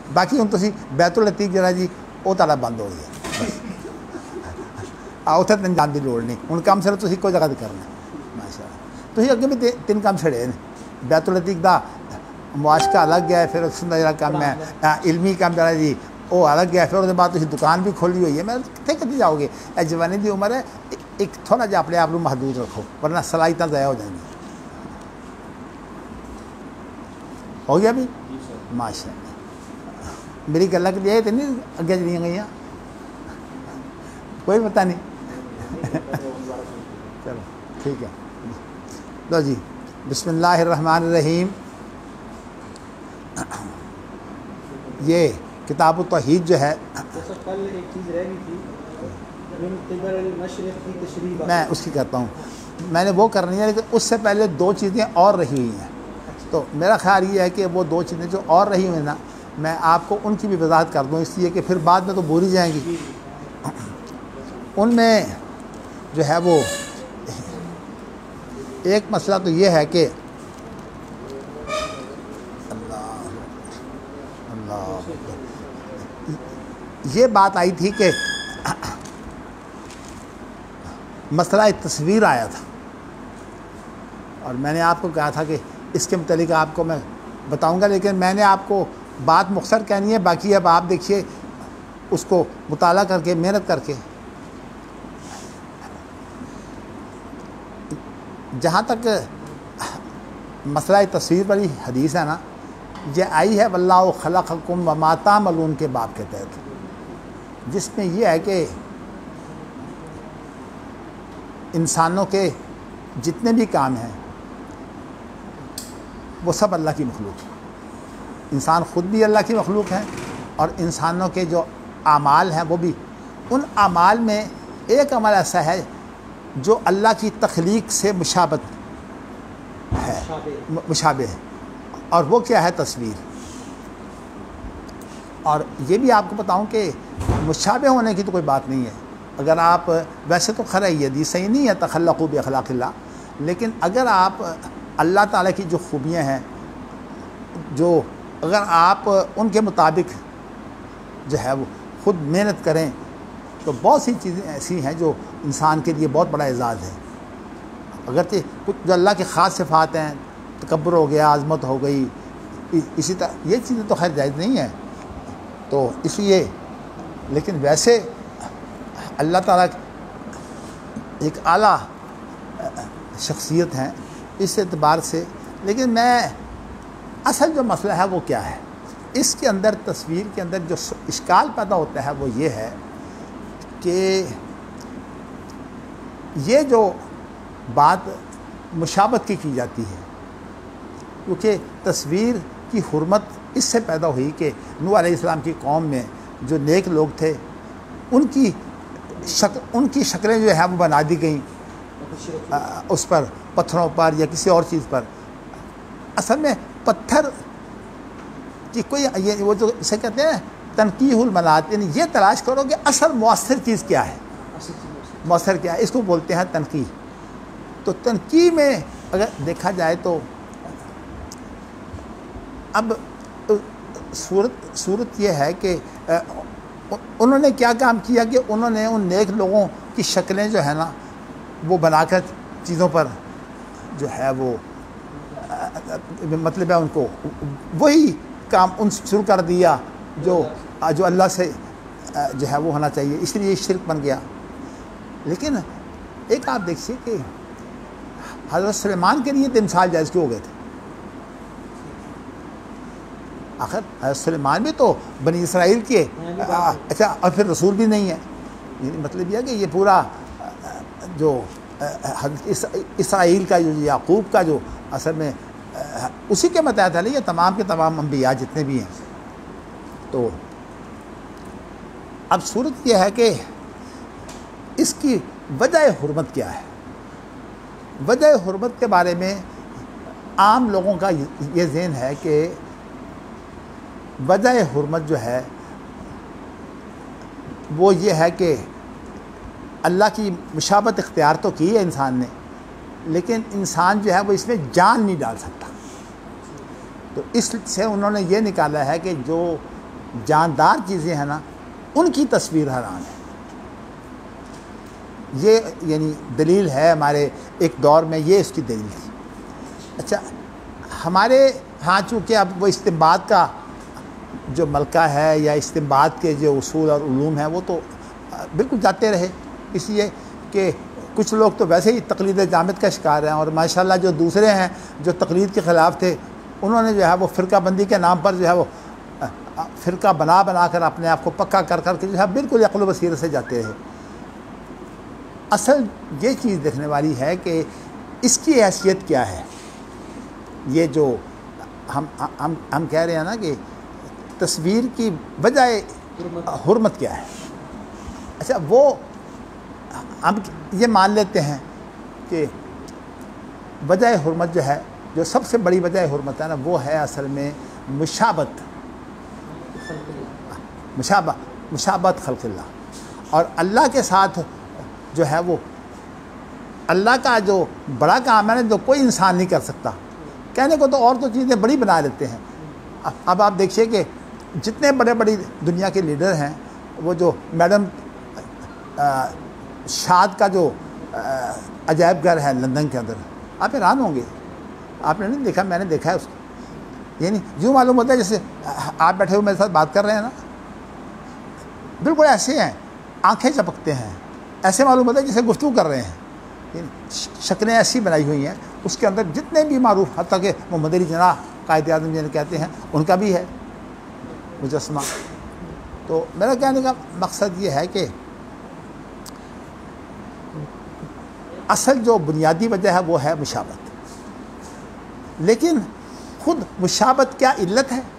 باقی ہوں تسی بیت العتیق جڑا جی وہ تالا بند ہو گیا بس اتنے تین جان کی لوڑ نہیں ہوں کام صرف تسی کوئی جگہ تے کرنا ماشاء اللہ تسی اگے بھی تین کام چھڑے نے بیت العتیق دا معاشقہ الگ ہے پھر اس کا جڑا کام ہے علمی کام جڑا جی وہ الگ ہے پھر اس بعد تسی دکان بھی کھولی ہوئی ہے میں کتنے کتنے جاؤ گے اے جوانی دی عمر ہے ایک تھوڑا جہا اپنے آپ کو محدود رکھو ورنہ صلاحیتیں ضائع ہو جائیں گی ہو گیا بھی ماشاء اللہ میری گلہ کے لیے تو نہیں اگے چلیاں گئی کوئی پتہ نہیں چلو ٹھیک ہے لو جی بسم اللہ الرحمن الرحیم یہ کتاب التوحید جو ہے کل ایک چیز رہ گئی تھی من قبل المشرق کی تشریح میں اس کی کرتا ہوں میں نے وہ کرنی ہے لیکن اس سے پہلے دو چیزیں اور رہی ہوئی ہیں تو میرا خیال یہ ہے کہ وہ دو چیزیں جو اور رہی ہوئی ہیں نا میں آپ کو ان کی بھی وضاحت کر دوں اس لیے کہ پھر بعد میں تو بھول جائیں گی ان میں جو ہے وہ ایک مسئلہ تو یہ ہے کہ یہ بات آئی تھی کہ مسئلہ تصویر آیا تھا اور میں نے آپ کو کہا تھا کہ اس کے متعلق آپ کو میں بتاؤں گا لیکن میں نے آپ کو بات مختصر کہنی ہے باقی اب آپ دیکھیے اس کو مطالعہ کر کے محنت کر کے جہاں تک مسئلہ تصویر والی حدیث ہے نا یہ آئی ہے واللہ خلقکم وما تعملون کے باب کے تحت جس میں یہ ہے کہ انسانوں کے جتنے بھی کام ہیں وہ سب اللہ کی مخلوق ہے انسان خود بھی اللہ کی مخلوق ہیں اور انسانوں کے جو اعمال ہیں وہ بھی ان اعمال میں ایک عمل ایسا ہے جو اللہ کی تخلیق سے مشابہ ہے اور وہ کیا ہے تصویر اور یہ بھی آپ کو بتاؤں کہ مشابہ ہونے کی تو کوئی بات نہیں ہے اگر آپ ویسے تو خیر یہ حدیث صحیح نہیں ہے تخلقوا باخلاق اللہ لیکن اگر آپ اللہ تعالیٰ کی جو خوبیاں ہیں جو اگر آپ ان کے مطابق جو ہے وہ خود محنت کریں تو بہت سی چیزیں ایسی ہیں جو انسان کے لیے بہت بڑا اعزاز ہے اگرچہ کچھ جو اللہ کے خاص صفات ہیں تکبر ہو گیا عظمت ہو گئی اسی طرح یہ چیزیں تو خیر جائز نہیں ہیں تو اس لیے لیکن ویسے اللہ تعالیٰ ایک اعلیٰ شخصیت ہیں اس اعتبار سے لیکن میں اصل جو مسئلہ ہے وہ کیا ہے اس کے اندر تصویر کے اندر جو اشکال پیدا ہوتا ہے وہ یہ ہے کہ یہ جو بات مشابہت کی جاتی ہے کیونکہ تصویر کی حرمت اس سے پیدا ہوئی کہ نوح علیہ السلام کی قوم میں جو نیک لوگ تھے ان کی شکلیں جو ہیں وہ بنا دی گئیں اس پر پتھروں پر یا کسی اور چیز پر اصل میں پتھر کی کوئی یہ وہ جو اسے کہتے ہیں تنقیح المنات یعنی یہ تلاش کرو کہ اصل مؤثر چیز کیا ہے مؤثر کیا ہے اس کو بولتے ہیں تنقیح تو تنقیح میں اگر دیکھا جائے تو اب صورت یہ ہے کہ انہوں نے کیا کام کیا کہ انہوں نے ان نیک لوگوں کی شکلیں جو ہے نا وہ بنا کر چیزوں پر جو ہے وہ مطلب ہے ان کو وہی کام ان شروع کر دیا جو اللہ سے جو ہے وہ ہونا چاہیے اس لیے شرک بن گیا لیکن ایک آپ دیکھیے کہ حضرت سلیمان کے لیے تمثال جائز کیوں ہو گئے تھے آخر حضرت سلیمان بھی تو بنی اسرائیل کے اچھا اور پھر رسول بھی نہیں ہے مطلب یہ ہے کہ یہ پورا جو اسرائیل کا جو یعقوب کا جو اصل میں اسی کے متحد ہے یہ تمام کے تمام انبیاء جتنے بھی ہیں تو اب صورت یہ ہے کہ اس کی وجہ حرمت کیا ہے وجہ حرمت کے بارے میں عام لوگوں کا یہ ذہن ہے کہ وجہ حرمت جو ہے وہ یہ ہے کہ اللہ کی مشابہت اختیار تو کی ہے انسان نے لیکن انسان جو ہے وہ اس میں جان نہیں ڈال سکتا تو اس سے انہوں نے یہ نکالا ہے کہ جو جاندار چیزیں ہیں نا ان کی تصویر حرام ہے. یہ یعنی دلیل ہے ہمارے ایک دور میں، یہ اس کی دلیل تھی. اچھا ہمارے ہاں چونکہ اب وہ استنباط کا جو ملکہ ہے یا استنباط کے جو اصول اور علوم ہیں وہ تو بالکل جاتے رہے، اس لیے کہ کچھ لوگ تو ویسے ہی تقلید جامد کا شکار ہیں، اور ماشاءاللہ جو دوسرے ہیں جو تقلید کے خلاف تھے انہوں نے جو ہے وہ فرقہ بندی کے نام پر جو ہے وہ فرقہ بنا کر اپنے آپ کو پکا کر کے جو ہے بالکل عقل و بصیرت سے جاتے ہیں. اصل یہ چیز دیکھنے والی ہے کہ اس کی حیثیت کیا ہے. یہ جو ہم کہہ رہے ہیں نا کہ تصویر کی وجہ حرمت کیا ہے. اچھا وہ ہم یہ مان لیتے ہیں کہ وجہ حرمت جو ہے، جو سب سے بڑی وجہ حرمت ہے نا، وہ ہے اصل میں مشابہت خلق اللہ. اور اللہ کے ساتھ جو ہے وہ اللہ کا جو بڑا کام ہے نا، جو کوئی انسان نہیں کر سکتا. کہنے کو تو اور تو چیزیں بڑی بنا لیتے ہیں. اب آپ دیکھیے کہ جتنے بڑی دنیا کے لیڈر ہیں، وہ جو میڈم شاد کا جو عجائب گھر ہے لندن کے اندر، آپ حیران ہوں گے. آپ نے نہیں دیکھا؟ میں نے دیکھا ہے اس کو. یعنی یوں معلوم ہوتا ہے جیسے آپ بیٹھے ہوئے میرے ساتھ بات کر رہے ہیں نا، بالکل ایسے ہیں، آنکھیں چپکتے ہیں، ایسے معلوم ہوتا ہے جیسے گفتگو کر رہے ہیں. یعنی شکلیں ایسی بنائی ہوئی ہیں. اس کے اندر جتنے بھی معروف، حتیٰ کہ محمد علی جناح قائد اعظم جنہیں کہتے ہیں، ان کا بھی ہے مجسمہ. تو میرا کہنے کا مقصد یہ ہے کہ اصل جو بنیادی وجہ ہے وہ ہے مشابہت. لیکن خود مشابہت کیا علت ہے؟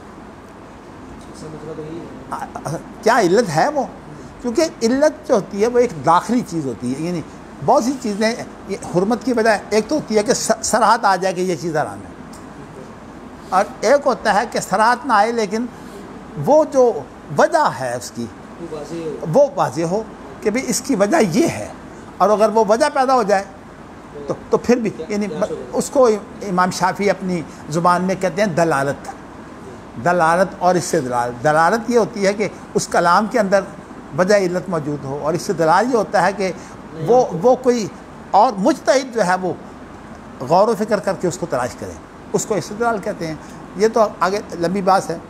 کیا علت ہے وہ؟ کیونکہ علت جو ہوتی ہے وہ ایک داخلی چیز ہوتی ہے. یعنی بہت سی چیزیں حرمت کی وجہ ایک تو ہوتی ہے کہ صراحت آ جائے کہ یہ چیز حرام ہے، اور ایک ہوتا ہے کہ صراحت نہ آئے لیکن وہ جو وجہ ہے اس کی وہ واضح ہو کہ بھئی اس کی وجہ یہ ہے. اور اگر وہ وجہ پیدا ہو جائے تو پھر بھی یعنی اس کو امام شافعی اپنی زبان میں کہتے ہیں دلالت اور استدلال. دلالت یہ ہوتی ہے کہ اس کلام کے اندر وجہ علت موجود ہو، اور استدلال یہ ہوتا ہے کہ وہ کوئی اور مجتہد جو ہے وہ غور و فکر کر کے اس کو تلاش کرے، اس کو استدلال کہتے ہیں. یہ تو آگے لمبی بات ہے.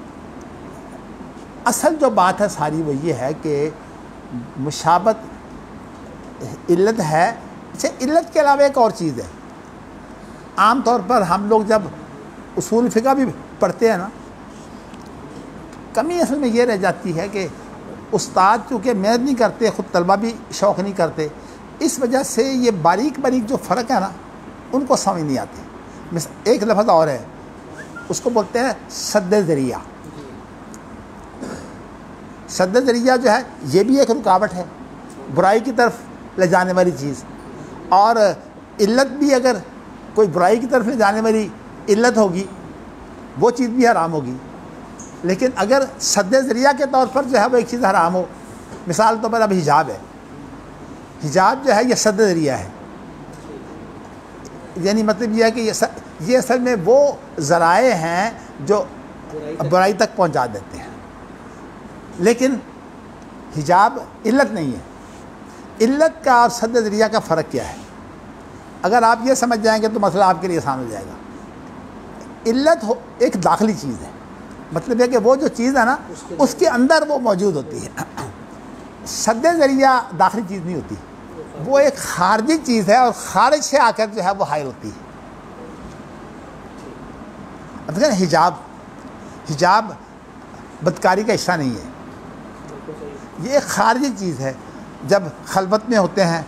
اصل جو بات ہے ساری وہ یہ ہے کہ مشابہت علت ہے. اچھا علت کے علاوہ ایک اور چیز ہے. عام طور پر ہم لوگ جب اصول فقہ بھی پڑھتے ہیں نا، کمی اصل میں یہ رہ جاتی ہے کہ استاد چونکہ محنت نہیں کرتے، خود طلبہ بھی شوق نہیں کرتے، اس وجہ سے یہ باریک جو فرق ہے نا ان کو سمجھ نہیں آتی. ایک لفظ اور ہے، اس کو بولتے ہیں سد ذریعہ. سد ذریعہ جو ہے یہ بھی ایک رکاوٹ ہے، برائی کی طرف لے جانے والی چیز. اور علت بھی اگر کوئی برائی کی طرف لے جانے والی علت ہوگی وہ چیز بھی حرام ہوگی. لیکن اگر سد ذریعہ کے طور پر جو ہے وہ ایک چیز حرام ہو، مثال طور پر اب حجاب ہے، حجاب جو ہے یہ سد ذریعہ ہے. یعنی مطلب یہ ہے کہ یہ اصل میں وہ ذرائع ہیں جو برائی تک پہنچا دیتے ہیں. لیکن حجاب علت نہیں ہے. علت کا اور سد ذریعہ کا فرق کیا ہے؟ اگر آپ یہ سمجھ جائیں گے تو مسئلہ آپ کے لیے آسان ہو جائے گا. علت ایک داخلی چیز ہے، مطلب ہے کہ وہ جو چیز ہے نا اس کے اندر وہ موجود ہوتی ہے. سد ذریعہ داخلی چیز نہیں ہوتی، وہ ایک خارجی چیز ہے اور خارج سے آ کر جو ہے وہ حائل ہوتی ہے. مطلب حجاب بدکاری کا حصہ نہیں ہے، یہ ایک خارجی چیز ہے. جب خلوت میں ہوتے ہیں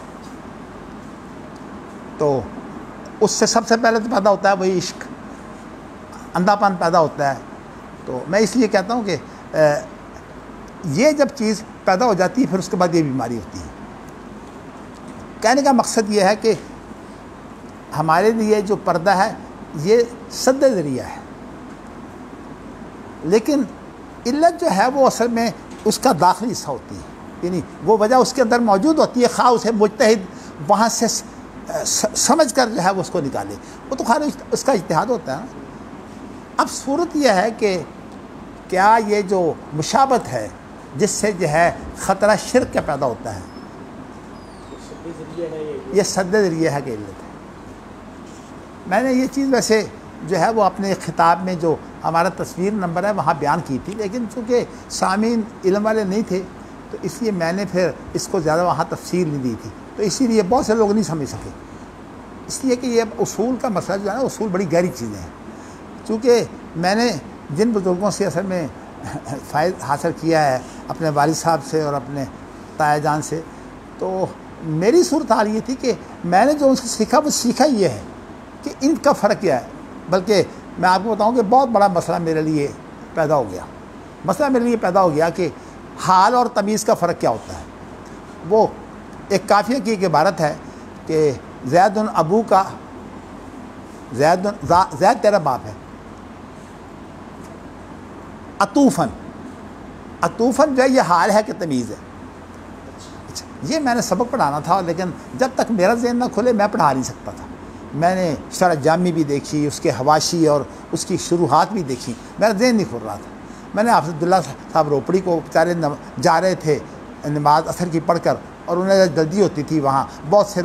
تو اس سے سب سے پہلے تو پیدا ہوتا ہے وہی عشق، اندھا پن پیدا ہوتا ہے. تو میں اس لیے کہتا ہوں کہ یہ جب چیز پیدا ہو جاتی ہے پھر اس کے بعد یہ بیماری ہوتی ہے. کہنے کا مقصد یہ ہے کہ ہمارے لیے جو پردہ ہے یہ سد ذریعہ ہے، لیکن علت جو ہے وہ اصل میں اس کا داخلی حصہ ہوتی ہے. یعنی وہ وجہ اس کے اندر موجود ہوتی ہے، خواہ اسے مجتہد وہاں سے سمجھ کر جو ہے وہ اس کو نکالے، وہ تو خیر اس کا اجتہاد ہوتا ہے. اب صورت یہ ہے کیا یہ جو مشابت ہے جس سے جو ہے خطرہ شرک کا پیدا ہوتا ہے، یہ سد ذریعہ ہے کہ علت ہے۔ میں نے یہ چیز ویسے جو ہے وہ اپنے خطاب میں جو ہمارا تصویر نمبر ہے وہاں بیان کی تھی، لیکن چونکہ سامعین علم والے نہیں تھے تو اس لیے میں نے پھر اس کو زیادہ وہاں تفصیل نہیں دی تھی، تو اسی لیے بہت سے لوگ نہیں سمجھ سکے، اس لیے کہ یہ اصول کا مسئلہ جو ہے نا، اصول بڑی گہری چیزیں ہیں۔ چونکہ میں نے جن بزرگوں سے اصل میں فائدہ حاصل کیا ہے، اپنے والد صاحب سے اور اپنے تایا جان سے، تو میری صورتحال یہ تھی کہ میں نے جو ان سے سیکھا وہ سیکھا یہ ہے کہ ان کا فرق کیا ہے۔ بلکہ میں آپ کو بتاؤں کہ بہت بڑا مسئلہ میرے لیے پیدا ہو گیا، مسئلہ میرے لیے پیدا ہو گیا کہ حال اور تمیز کا فرق کیا ہوتا ہے۔ وہ ایک قافیہ کی ایک عبارت ہے کہ زید ابو کا، زید تیرا باپ ہے، عطوفن جو ہے یہ حال ہے کہ تمیز ہے۔ اچھا، یہ میں نے سبق پڑھانا تھا، لیکن جب تک میرا ذہن نہ کھلے میں پڑھا نہیں سکتا تھا۔ میں نے شرح جامی بھی دیکھی، اس کے حواشی اور اس کی شروحات بھی دیکھی، میرا ذہن نہیں کھل رہا تھا۔ میں نے حافظ عبداللہ صاحب روپڑی کو بیچارے جا رہے تھے نماز عصر کی پڑھ کر، اور انہیں جلدی ہوتی تھی، وہاں بہت سے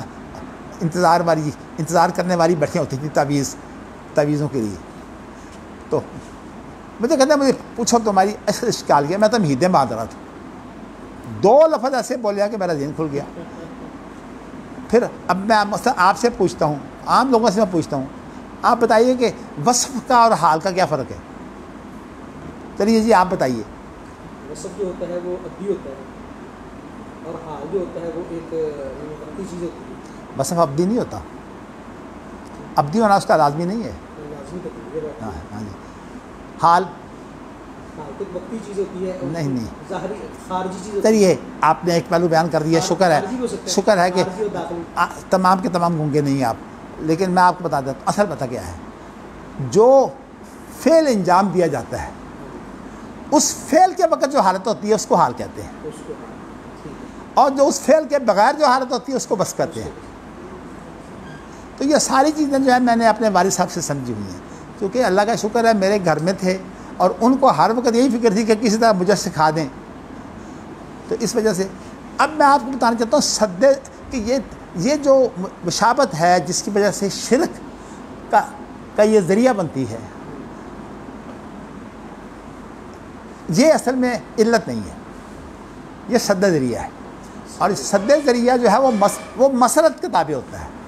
انتظار کرنے والی بیٹھیں ہوتی تھیں تعویذوں کے لیے، تو مجھے کہتے ہیں مجھے پوچھو تمہاری ایسے اشکال کیا، میں تو تمہیدیں باندھ رہا تھا، 2 لفظ ایسے بولیا کہ میرا ذہن کھل گیا۔ پھر اب میں مثلا آپ سے پوچھتا ہوں، عام لوگوں سے میں پوچھتا ہوں، آپ بتائیے کہ وصف کا اور حال کا کیا فرق ہے؟ چلیے جی آپ بتائیے۔ وصف جو ہوتا ہے وہ ابدی ہوتا ہے، اور حال جو ہوتا ہے وہ ایک وقتی چیز ہوتی ہے۔ وصف ابدی نہیں ہوتا، ابدی ہونا اس کا لازمی نہیں ہے۔ لازمی ہوتی ہے، ہاں جی۔ حال تو وقتی چیز ہوتی ہے، نہیں ظاہری خارجی چیز ہوتی ہے۔ چلیے آپ نے ایک پہلو بیان کر دیا، شکر ہے کہ تمام کے تمام گونگے نہیں آپ، لیکن میں آپ کو بتا دیتا ہوں اصل پتہ کیا ہے۔ جو فعل انجام دیا جاتا ہے اس فعل کے وقت جو حالت ہوتی ہے اس کو حال کہتے ہیں، اور جو اس فعل کے بغیر جو حالت ہوتی ہے اس کو بس کہتے ہیں۔ تو یہ ساری چیزیں جو ہے میں نے اپنے والد صاحب سے سمجھی ہوئی ہیں، کیونکہ اللہ کا شکر ہے میرے گھر میں تھے اور ان کو ہر وقت یہی فکر تھی کہ کسی طرح مجھے سکھا دیں، تو اس وجہ سے اب میں آپ کو بتانا چاہتا ہوں کہ یہ جو مشابت ہے جس کی وجہ سے شرک کا یہ ذریعہ بنتی ہے، یہ اصل میں علت نہیں ہے، یہ سد ذریعہ ہے، اور اس سد ذریعہ جو ہے وہ مسلط کے تابع ہوتا ہے۔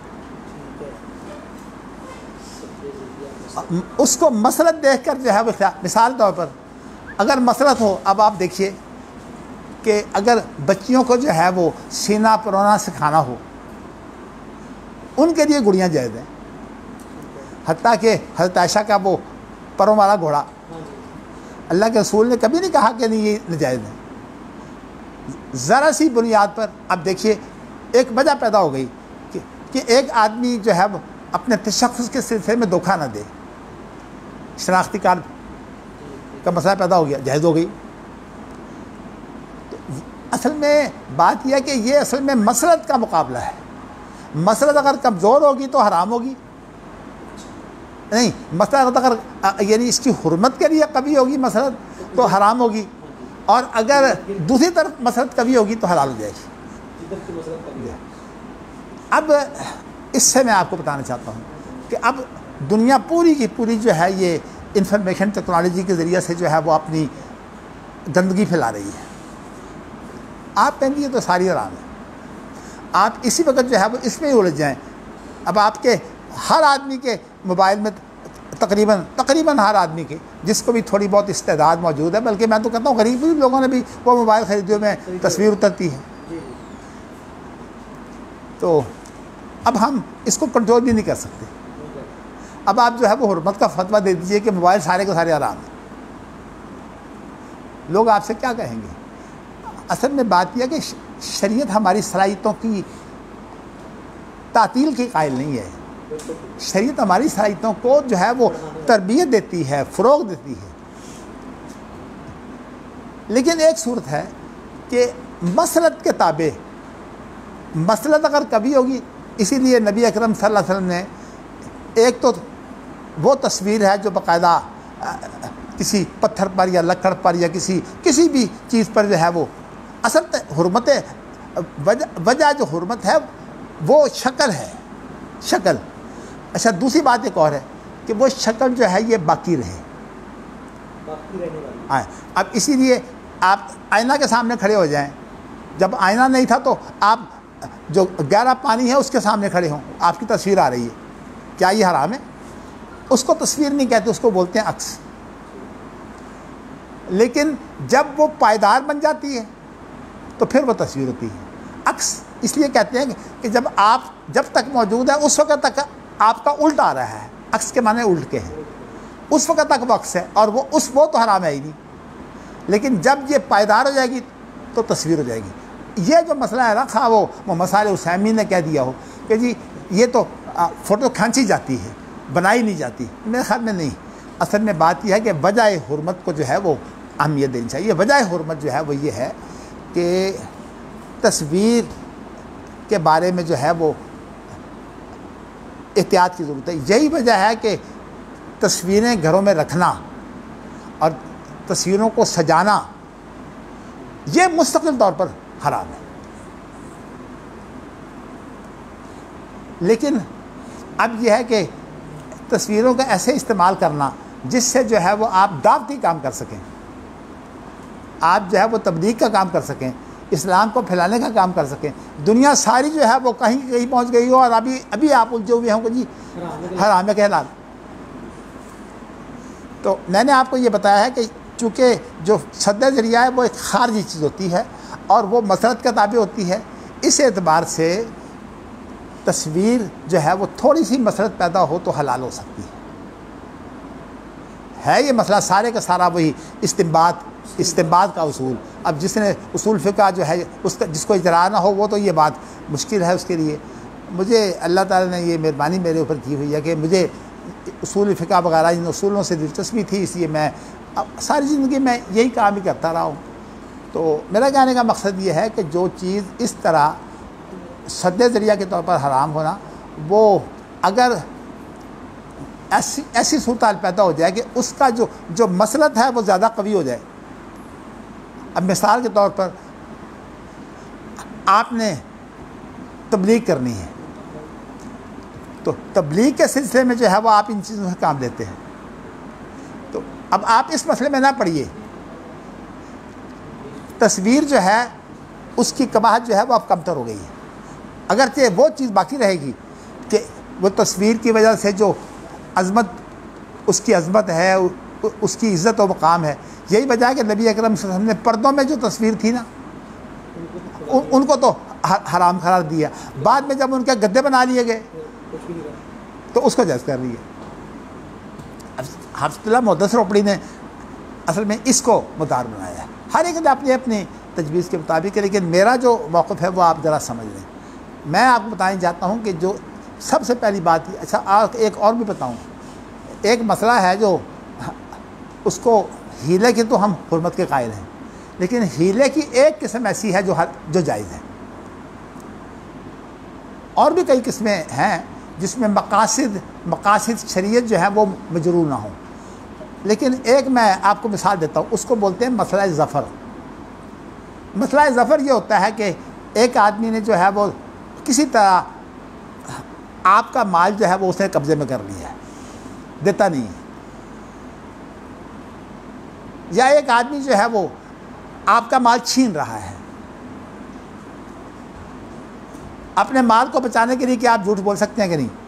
اس کو مسلط دیکھ کر جو ہے وہ مثال طور پر اگر مسلط ہو، اب آپ دیکھیے کہ اگر بچیوں کو جو ہے وہ سینہ پرونا سکھانا ہو، ان کے لیے گڑیاں جائز ہیں، حتیٰ کہ حضرت عائشہ کا وہ پروں والا گھوڑا اللہ کے رسول نے کبھی نہیں کہا کہ نہیں یہ ناجائز ہے۔ ذرا سی بنیاد پر اب دیکھیے ایک وجہ پیدا ہو گئی کہ ایک آدمی جو ہے وہ اپنے تشخص کے سلسلے میں دھوکہ نہ دے، شناختی کارڈ کا مسئلہ پیدا ہو گیا، جائز ہو گئی۔ تو اصل میں بات یہ ہے کہ یہ اصل میں مسلط کا مقابلہ ہے، مسلط اگر کمزور ہوگی تو حرام ہوگی، نہیں مسلط اگر یعنی اس کی حرمت کے لیے کبھی ہوگی مسلط تو حرام ہوگی، اور اگر دوسری طرف مسلط کبھی ہوگی تو حلال ہو جائے گی۔ اب اس سے میں آپ کو بتانا چاہتا ہوں کہ اب دنیا پوری کی پوری جو ہے یہ انفارمیشن ٹیکنالوجی کے ذریعے سے جو ہے وہ اپنی گندگی پھیلا رہی ہے۔ آپ کہیں گے یہ تو ساری حرام ہے، آپ اسی وقت جو ہے وہ اس میں ہی الجھ جائیں۔ اب آپ کے ہر آدمی کے موبائل میں تقریباً ہر آدمی کے جس کو بھی تھوڑی بہت استعداد موجود ہے، بلکہ میں تو کہتا ہوں غریب لوگوں نے بھی وہ موبائل خریدے میں تصویر اترتی ہے، تو اب ہم اس کو کنٹرول بھی نہیں کر سکتے۔ اب آپ جو ہے وہ حرمت کا فتویٰ دے دیجئے کہ موبائل سارے کے سارے حرام ہیں، لوگ آپ سے کیا کہیں گے؟ اصل میں بات یہ ہے کہ شریعت ہماری صلاحیتوں کی تعطیل کی قائل نہیں ہے، شریعت ہماری صلاحیتوں کو جو ہے وہ تربیت دیتی ہے، فروغ دیتی ہے۔ لیکن ایک صورت ہے کہ مسلط کے تابع، مسلط اگر کبھی ہوگی، اسی لیے نبی اکرم صلی اللہ علیہ وسلم نے ایک تو وہ تصویر ہے جو باقاعدہ کسی پتھر پر یا لکڑ پر یا کسی بھی چیز پر جو ہے وہ اصل حرمت وجہ جو حرمت ہے وہ شکل ہے، شکل۔ اچھا دوسری بات ایک اور ہے کہ وہ شکل جو ہے یہ باقی رہے، باقی رہنے والی۔ اب اسی لیے آپ آئینہ کے سامنے کھڑے ہو جائیں، جب آئینہ نہیں تھا تو آپ جو گہرا پانی ہے اس کے سامنے کھڑے ہوں، آپ کی تصویر آ رہی ہے، کیا یہ حرام ہے؟ اس کو تصویر نہیں کہتے، اس کو بولتے ہیں عکس۔ لیکن جب وہ پائیدار بن جاتی ہے تو پھر وہ تصویر ہوتی ہے۔ عکس اس لیے کہتے ہیں کہ جب تک موجود ہے اس وقت تک آپ کا الٹ آ رہا ہے، عکس کے معنی الٹ کے ہیں، اس وقت تک وہ عکس ہے اور وہ تو حرام ہے ہی نہیں، لیکن جب یہ پائیدار ہو جائے گی تو تصویر ہو جائے گی۔ یہ جو مسئلہ ہے نا، خواہ وہ مسائل عثیمین نے کہہ دیا ہو کہ جی یہ تو فوٹو کھینچی جاتی ہے، بنائی نہیں جاتی، میرے خیال میں نہیں۔ اصل میں بات یہ ہے کہ وجہ حرمت کو جو ہے وہ اہمیت دینی چاہیے۔ وجہ حرمت جو ہے وہ یہ ہے کہ تصویر کے بارے میں جو ہے وہ احتیاط کی ضرورت ہے۔ یہی وجہ ہے کہ تصویریں گھروں میں رکھنا اور تصویروں کو سجانا یہ مستقل طور پر حرام ہے۔ لیکن اب یہ ہے کہ تصویروں کا ایسے استعمال کرنا جس سے جو ہے وہ آپ دعوتی کام کر سکیں، آپ جو ہے وہ تبلیغ کا کام کر سکیں، اسلام کو پھیلانے کا کام کر سکیں۔ دنیا ساری جو ہے وہ کہیں پہنچ گئی ہو اور ابھی آپ الجھے ہوئے ہوں کہ جی حرام ہے کہ حلال۔ تو میں نے آپ کو یہ بتایا ہے کہ چونکہ جو سد ذریعہ ہے وہ ایک خارجی چیز ہوتی ہے اور وہ مسرت کا تابع ہوتی ہے، اس اعتبار سے تصویر جو ہے وہ تھوڑی سی مسرت پیدا ہو تو حلال ہو سکتی ہے۔ یہ مسئلہ سارے کا سارا وہی استنباط کا اصول۔ اب جس نے اصول فقہ جو ہے جس کو اجرا نہ ہو وہ تو یہ بات مشکل ہے اس کے لیے۔ مجھے اللہ تعالیٰ نے یہ مہربانی میرے اوپر کی ہوئی ہے کہ مجھے اصول فقہ وغیرہ ان اصولوں سے دلچسپی تھی، اس لیے میں ساری زندگی میں یہی کام ہی کرتا رہا ہوں۔ تو میرا کہنے کا مقصد یہ ہے کہ جو چیز اس طرح سد ذریعہ کے طور پر حرام ہونا، وہ اگر ایسی صورتحال پیدا ہو جائے کہ اس کا جو مسلط ہے وہ زیادہ قوی ہو جائے۔ اب مثال کے طور پر آپ نے تبلیغ کرنی ہے تو تبلیغ کے سلسلے میں جو ہے وہ آپ ان چیزوں سے کام لیتے ہیں، تو اب آپ اس مسئلے میں نہ پڑیے۔ تصویر جو ہے اس کی قباحت جو ہے وہ اب کمتر ہو گئی ہے، اگرچہ وہ چیز باقی رہے گی کہ وہ تصویر کی وجہ سے جو عظمت اس کی عظمت ہے، اس کی عزت و مقام ہے۔ یہی وجہ ہے کہ نبی اکرم صلی اللہ علیہ وسلم نے پردوں میں جو تصویر تھی نا ان کو تو حرام قرار دیا، بعد میں جب ان کے گدے بنا لیے گئے تو اس کو جائز کر رہی ہے۔ حافظ اللہ محدث روپڑی نے اصل میں اس کو مدار بنایا ہے، ہر ایک نے اپنی اپنی تجویز کے مطابق ہے، لیکن میرا جو موقف ہے وہ آپ ذرا سمجھ لیں۔ میں آپ کو بتانا چاہتا ہوں کہ جو سب سے پہلی بات، اچھا ایک اور بھی بتاؤں، ایک مسئلہ ہے جو اس کو ہیلے کی تو ہم حرمت کے قائل ہیں، لیکن ہیلے کی ایک قسم ایسی ہے جو جائز ہے، اور بھی کئی قسمیں ہیں جس میں مقاصد شریعت جو ہے وہ مجرور نہ ہوں، لیکن ایک میں آپ کو مثال دیتا ہوں، اس کو بولتے ہیں مسئلہ ظفر۔ مسئلہ ظفر یہ ہوتا ہے کہ ایک آدمی نے جو ہے وہ کسی طرح آپ کا مال جو ہے وہ اس نے قبضے میں کر لیا ہے، دیتا نہیں ہے، یا ایک آدمی جو ہے وہ آپ کا مال چھین رہا ہے۔ اپنے مال کو بچانے کے لیے کیا آپ جھوٹ بول سکتے ہیں کہ نہیں؟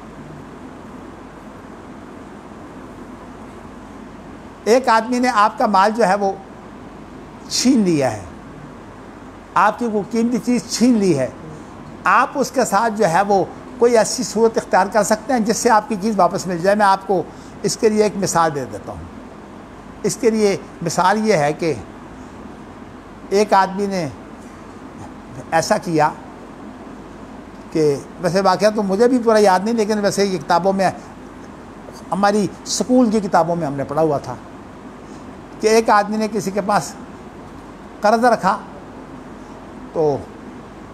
ایک آدمی نے آپ کا مال جو ہے وہ چھین لیا ہے، آپ کی کوئی قیمتی چیز چھین لی ہے، آپ اس کے ساتھ جو ہے وہ کوئی ایسی صورت اختیار کر سکتے ہیں جس سے آپ کی چیز واپس مل جائے۔ میں آپ کو اس کے لیے ایک مثال دے دیتا ہوں۔ اس کے لیے مثال یہ ہے کہ ایک آدمی نے ایسا کیا کہ ویسے واقعہ تو مجھے بھی پورا یاد نہیں، لیکن ویسے یہ کتابوں میں ہماری سکول کی کتابوں میں ہم نے پڑھا ہوا تھا کہ ایک آدمی نے کسی کے پاس قرض رکھا، تو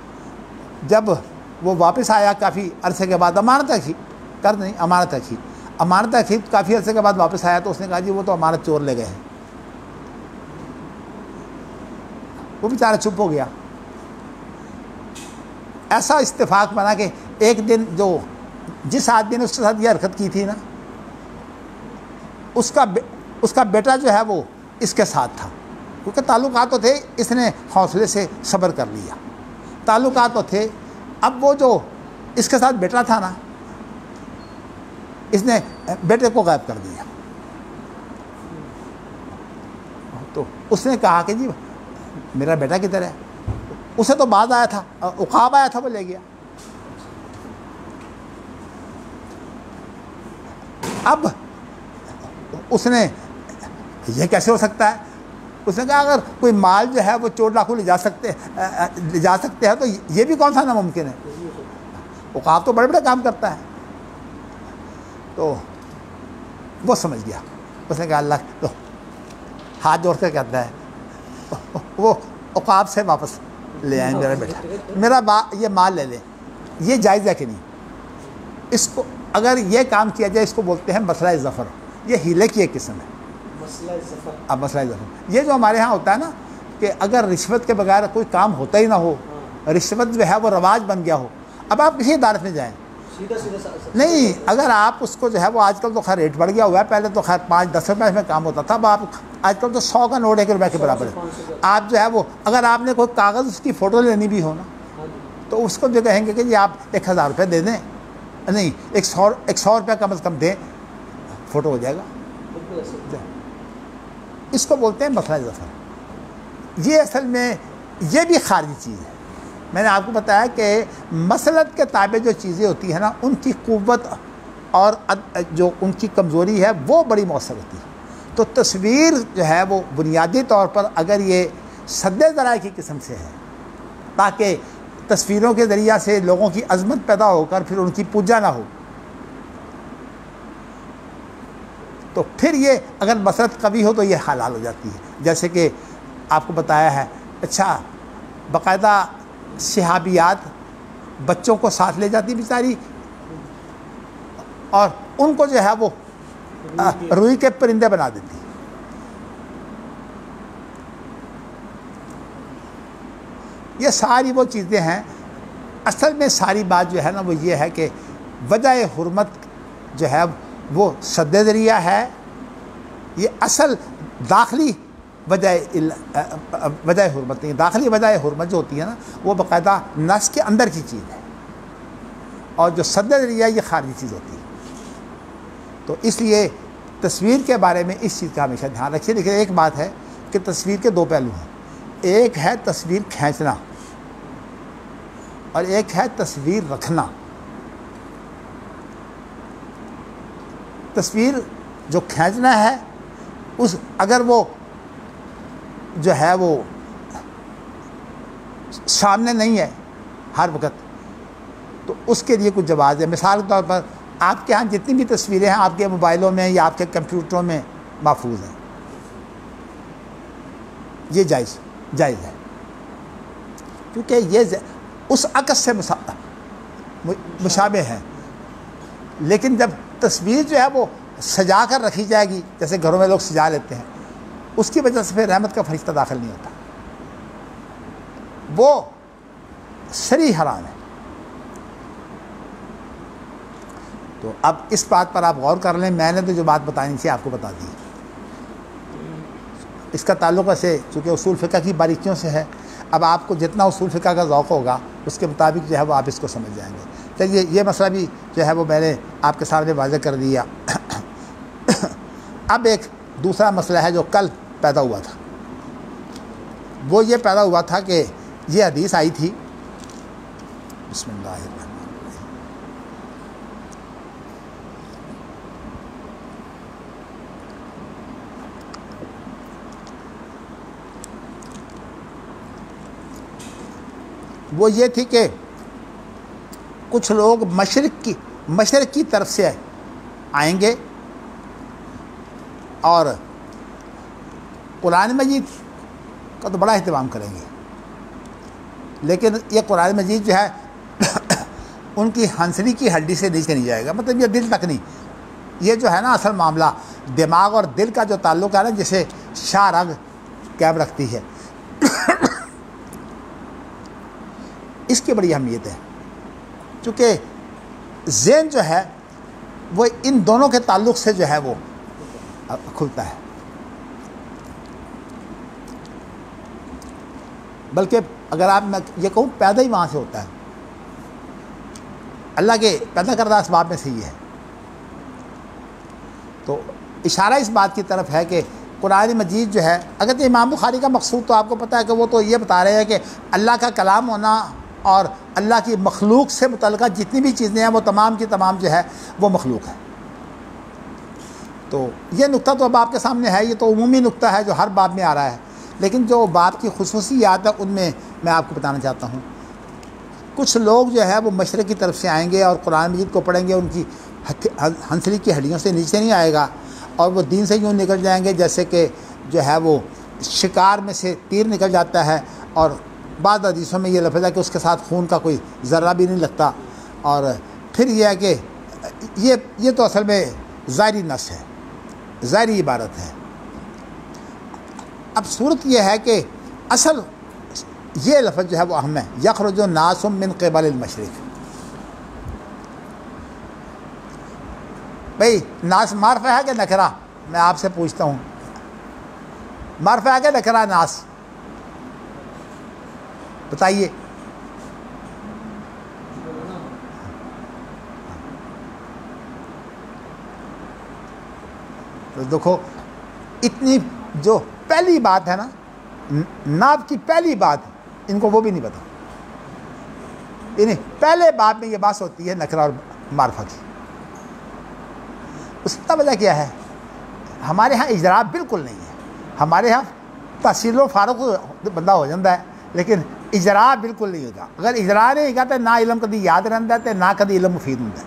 جب وہ واپس آیا کافی عرصے کے بعد، امانت رکھی، قرض نہیں امانت رکھی، امانت رکھی، کافی عرصے کے بعد واپس آیا تو اس نے کہا جی وہ تو امانت چور لے گئے ہیں۔ وہ بیچارہ چپ ہو گیا۔ ایسا اتفاق بنا کہ ایک دن جس آدمی نے اس کے ساتھ یہ حرکت کی تھی نا، اس کا بیٹا جو ہے وہ اس کے ساتھ تھا، کیونکہ تعلقات تو تھے، اس نے حوصلے سے صبر کر لیا، تعلقات تو تھے۔ اب وہ جو اس کے ساتھ بیٹا تھا نا، اس نے بیٹے کو غائب کر دیا۔ تو اس نے کہا کہ جی میرا بیٹا کدھر ہے؟ اسے تو بعد آیا تھا، عقاب آیا تھا، وہ لے گیا۔ اب اس نے یہ کیسے ہو سکتا ہے؟ اس نے کہا اگر کوئی مال جو ہے وہ چور ڈاکو لے جا سکتے ہیں تو یہ بھی کون سا ناممکن ہے؟ عقاب تو بڑے بڑے کام کرتا ہے۔ تو وہ سمجھ گیا، اس نے کہا اللہ تو ہاتھ جوڑ کے کہتا ہے وہ عقاب سے واپس لے آئیں میرا بیٹا، یہ مال لے لیں۔ یہ جائز ہے کہ نہیں؟ اس کو اگر یہ کام کیا جائے، اس کو بولتے ہیں مسئلہ ظفر۔ یہ ہیلے کی ایک قسم ہے، مسئلہ ظفر۔ یہ جو ہمارے ہاں ہوتا ہے نا کہ اگر رشوت کے بغیر کوئی کام ہوتا ہی نہ ہو، رشوت جو ہے وہ رواج بن گیا ہو، اب آپ کسی عدالت میں جائیں نہیں، اگر آپ اس کو جو ہے وہ آج کل تو خیر ریٹ بڑھ گیا ہوا ہے، پہلے تو خیر 5-10 روپے میں کام ہوتا تھا، اب آپ آج کل تو 100 کا نوٹ 1 روپے کے برابر ہے۔ آپ جو ہے وہ اگر آپ نے کوئی کاغذ اس کی فوٹو لینی بھی ہو نا تو اس کو جو کہیں گے کہ جی آپ 1000 روپے دے دیں، نہیں 100 روپے کم از کم دیں، فوٹو ہو جائے گا۔ اس کو بولتے ہیں مسئلہ ظفر۔ یہ اصل میں یہ بھی خارجی چیز ہے۔ میں نے آپ کو بتایا کہ مسلط کے تابع جو چیزیں ہوتی ہیں نا، ان کی قوت اور جو ان کی کمزوری ہے وہ بڑی مؤثر ہوتی ہے۔ تو تصویر جو ہے وہ بنیادی طور پر اگر یہ سد ذرائع کی قسم سے ہے، تاکہ تصویروں کے ذریعہ سے لوگوں کی عظمت پیدا ہو کر پھر ان کی پوجا نہ ہو، تو پھر یہ اگر مسلط قوی ہو تو یہ حلال ہو جاتی ہے۔ جیسے کہ آپ کو بتایا ہے، اچھا باقاعدہ صحابیات بچوں کو ساتھ لے جاتی بیچاری، اور ان کو جو ہے وہ روئی کے پرندے بنا دیتی۔ یہ ساری وہ چیزیں ہیں۔ اصل میں ساری بات جو ہے نا وہ یہ ہے کہ وجہ حرمت جو ہے وہ سد ذریعہ ہے۔ یہ اصل داخلی وجہ حرمت نہیں، داخلی وجہ حرمت جو ہوتی ہے نا وہ باقاعدہ نس کے اندر کی چیز ہے، اور جو سد ذریعہ یہ خارجی چیز ہوتی ہے۔ تو اس لیے تصویر کے بارے میں اس چیز کا ہمیشہ دھیان رکھیے۔ لیکن ایک بات ہے کہ تصویر کے 2 پہلو ہیں، ایک ہے تصویر کھینچنا اور ایک ہے تصویر رکھنا۔ تصویر جو کھینچنا ہے اگر وہ جو ہے وہ سامنے نہیں ہے ہر وقت تو اس کے لیے کچھ جواز ہے۔ مثال کے طور پر آپ کے ہاں جتنی بھی تصویریں ہیں آپ کے موبائلوں میں یا آپ کے کمپیوٹروں میں محفوظ ہیں، یہ جائز ہے، کیونکہ یہ اس عکس سے مشابہ ہے۔ لیکن جب تصویر جو ہے وہ سجا کر رکھی جائے گی، جیسے گھروں میں لوگ سجا لیتے ہیں، اس کی وجہ سے پھر رحمت کا فرشتہ داخل نہیں ہوتا، وہ صریح حرام ہے۔ تو اب اس بات پر آپ غور کر لیں، میں نے تو جو بات بتانی تھی آپ کو بتا دی۔ اس کا تعلق ایسے چونکہ اصول فقہ کی باریکیوں سے ہے، اب آپ کو جتنا اصول فقہ کا ذوق ہوگا اس کے مطابق جو ہے وہ آپ اس کو سمجھ جائیں گے۔ چلیے یہ مسئلہ بھی جو ہے وہ میں نے آپ کے سامنے واضح کر دیا۔ اب ایک دوسرا مسئلہ ہے جو کل پیدا ہوا تھا، وہ یہ پیدا ہوا تھا کہ یہ حدیث آئی تھی، بسم اللہ الرحمن الرحیم، وہ یہ تھی کہ کچھ لوگ مشرق کی طرف سے آئیں گے اور قرآن مجید کا تو بڑا اہتمام کریں گے، لیکن یہ قرآن مجید جو ہے ان کی ہنسلی کی ہڈی سے نیچے نہیں جائے گا، مطلب یہ دل تک نہیں، یہ جو ہے نا اصل معاملہ دماغ اور دل کا جو تعلق ہے نا، جسے شاہ رگ قائم رکھتی ہے، اس کی بڑی اہمیت ہے، چونکہ ذہن جو ہے وہ ان دونوں کے تعلق سے جو ہے وہ کھلتا ہے. بلکہ اگر آپ میں یہ کہوں پیدا ہی وہاں سے ہوتا ہے، اللہ کے پیدا کردہ اسباب میں سے یہ ہے. تو اشارہ اس بات کی طرف ہے کہ قرآن مجید جو ہے، اگر تو امام بخاری کا مقصود تو آپ کو پتہ ہے کہ وہ تو یہ بتا رہے ہیں کہ اللہ کا کلام ہونا اور اللہ کی مخلوق سے متعلقہ جتنی بھی چیزیں ہیں وہ تمام کی تمام جو ہے وہ مخلوق ہے. تو یہ نقطہ تو اب آپ کے سامنے ہے، یہ تو عمومی نقطہ ہے جو ہر باب میں آ رہا ہے، لیکن جو باب کی خصوصیات ہے ان میں آپ کو بتانا چاہتا ہوں. کچھ لوگ جو ہے وہ مشرق کی طرف سے آئیں گے اور قرآن مجید کو پڑھیں گے، ان کی ہنسلی کی ہڈیوں سے نیچے نہیں آئے گا، اور وہ دین سے یوں نکل جائیں گے جیسے کہ جو ہے وہ شکار میں سے تیر نکل جاتا ہے، اور بعض حدیثوں میں یہ لفظ ہے کہ اس کے ساتھ خون کا کوئی ذرہ بھی نہیں لگتا. اور پھر یہ ہے کہ یہ تو اصل میں ظاہری نص ہے، ظاہری عبارت ہے. اب صورت یہ ہے کہ اصل یہ لفظ جو ہے وہ اہم ہے، یخرج الناس من قبل المشرق. بھئی ناس معرفہ ہے کہ نکرہ؟ میں آپ سے پوچھتا ہوں، معرفہ ہے کہ نکرہ ناس؟ بتائیے. تو دیکھو اتنی جو پہلی بات ہے نا، ناب کی پہلی بات، ان کو وہ بھی نہیں پتا. یعنی پہلے باب میں یہ بات ہوتی ہے نکرہ اور معرفہ کی. اس کا وجہ کیا ہے؟ ہمارے ہاں اجرا بالکل نہیں ہے. ہمارے ہاں تحصیل و فارغ بندہ ہو جاتا ہے، لیکن اجرا بالکل نہیں ہوتا. اگر اجرا نہیں ہوگا تو نہ علم کدی یاد رہتا ہے، نہ کدی علم مفید ہوتا ہے.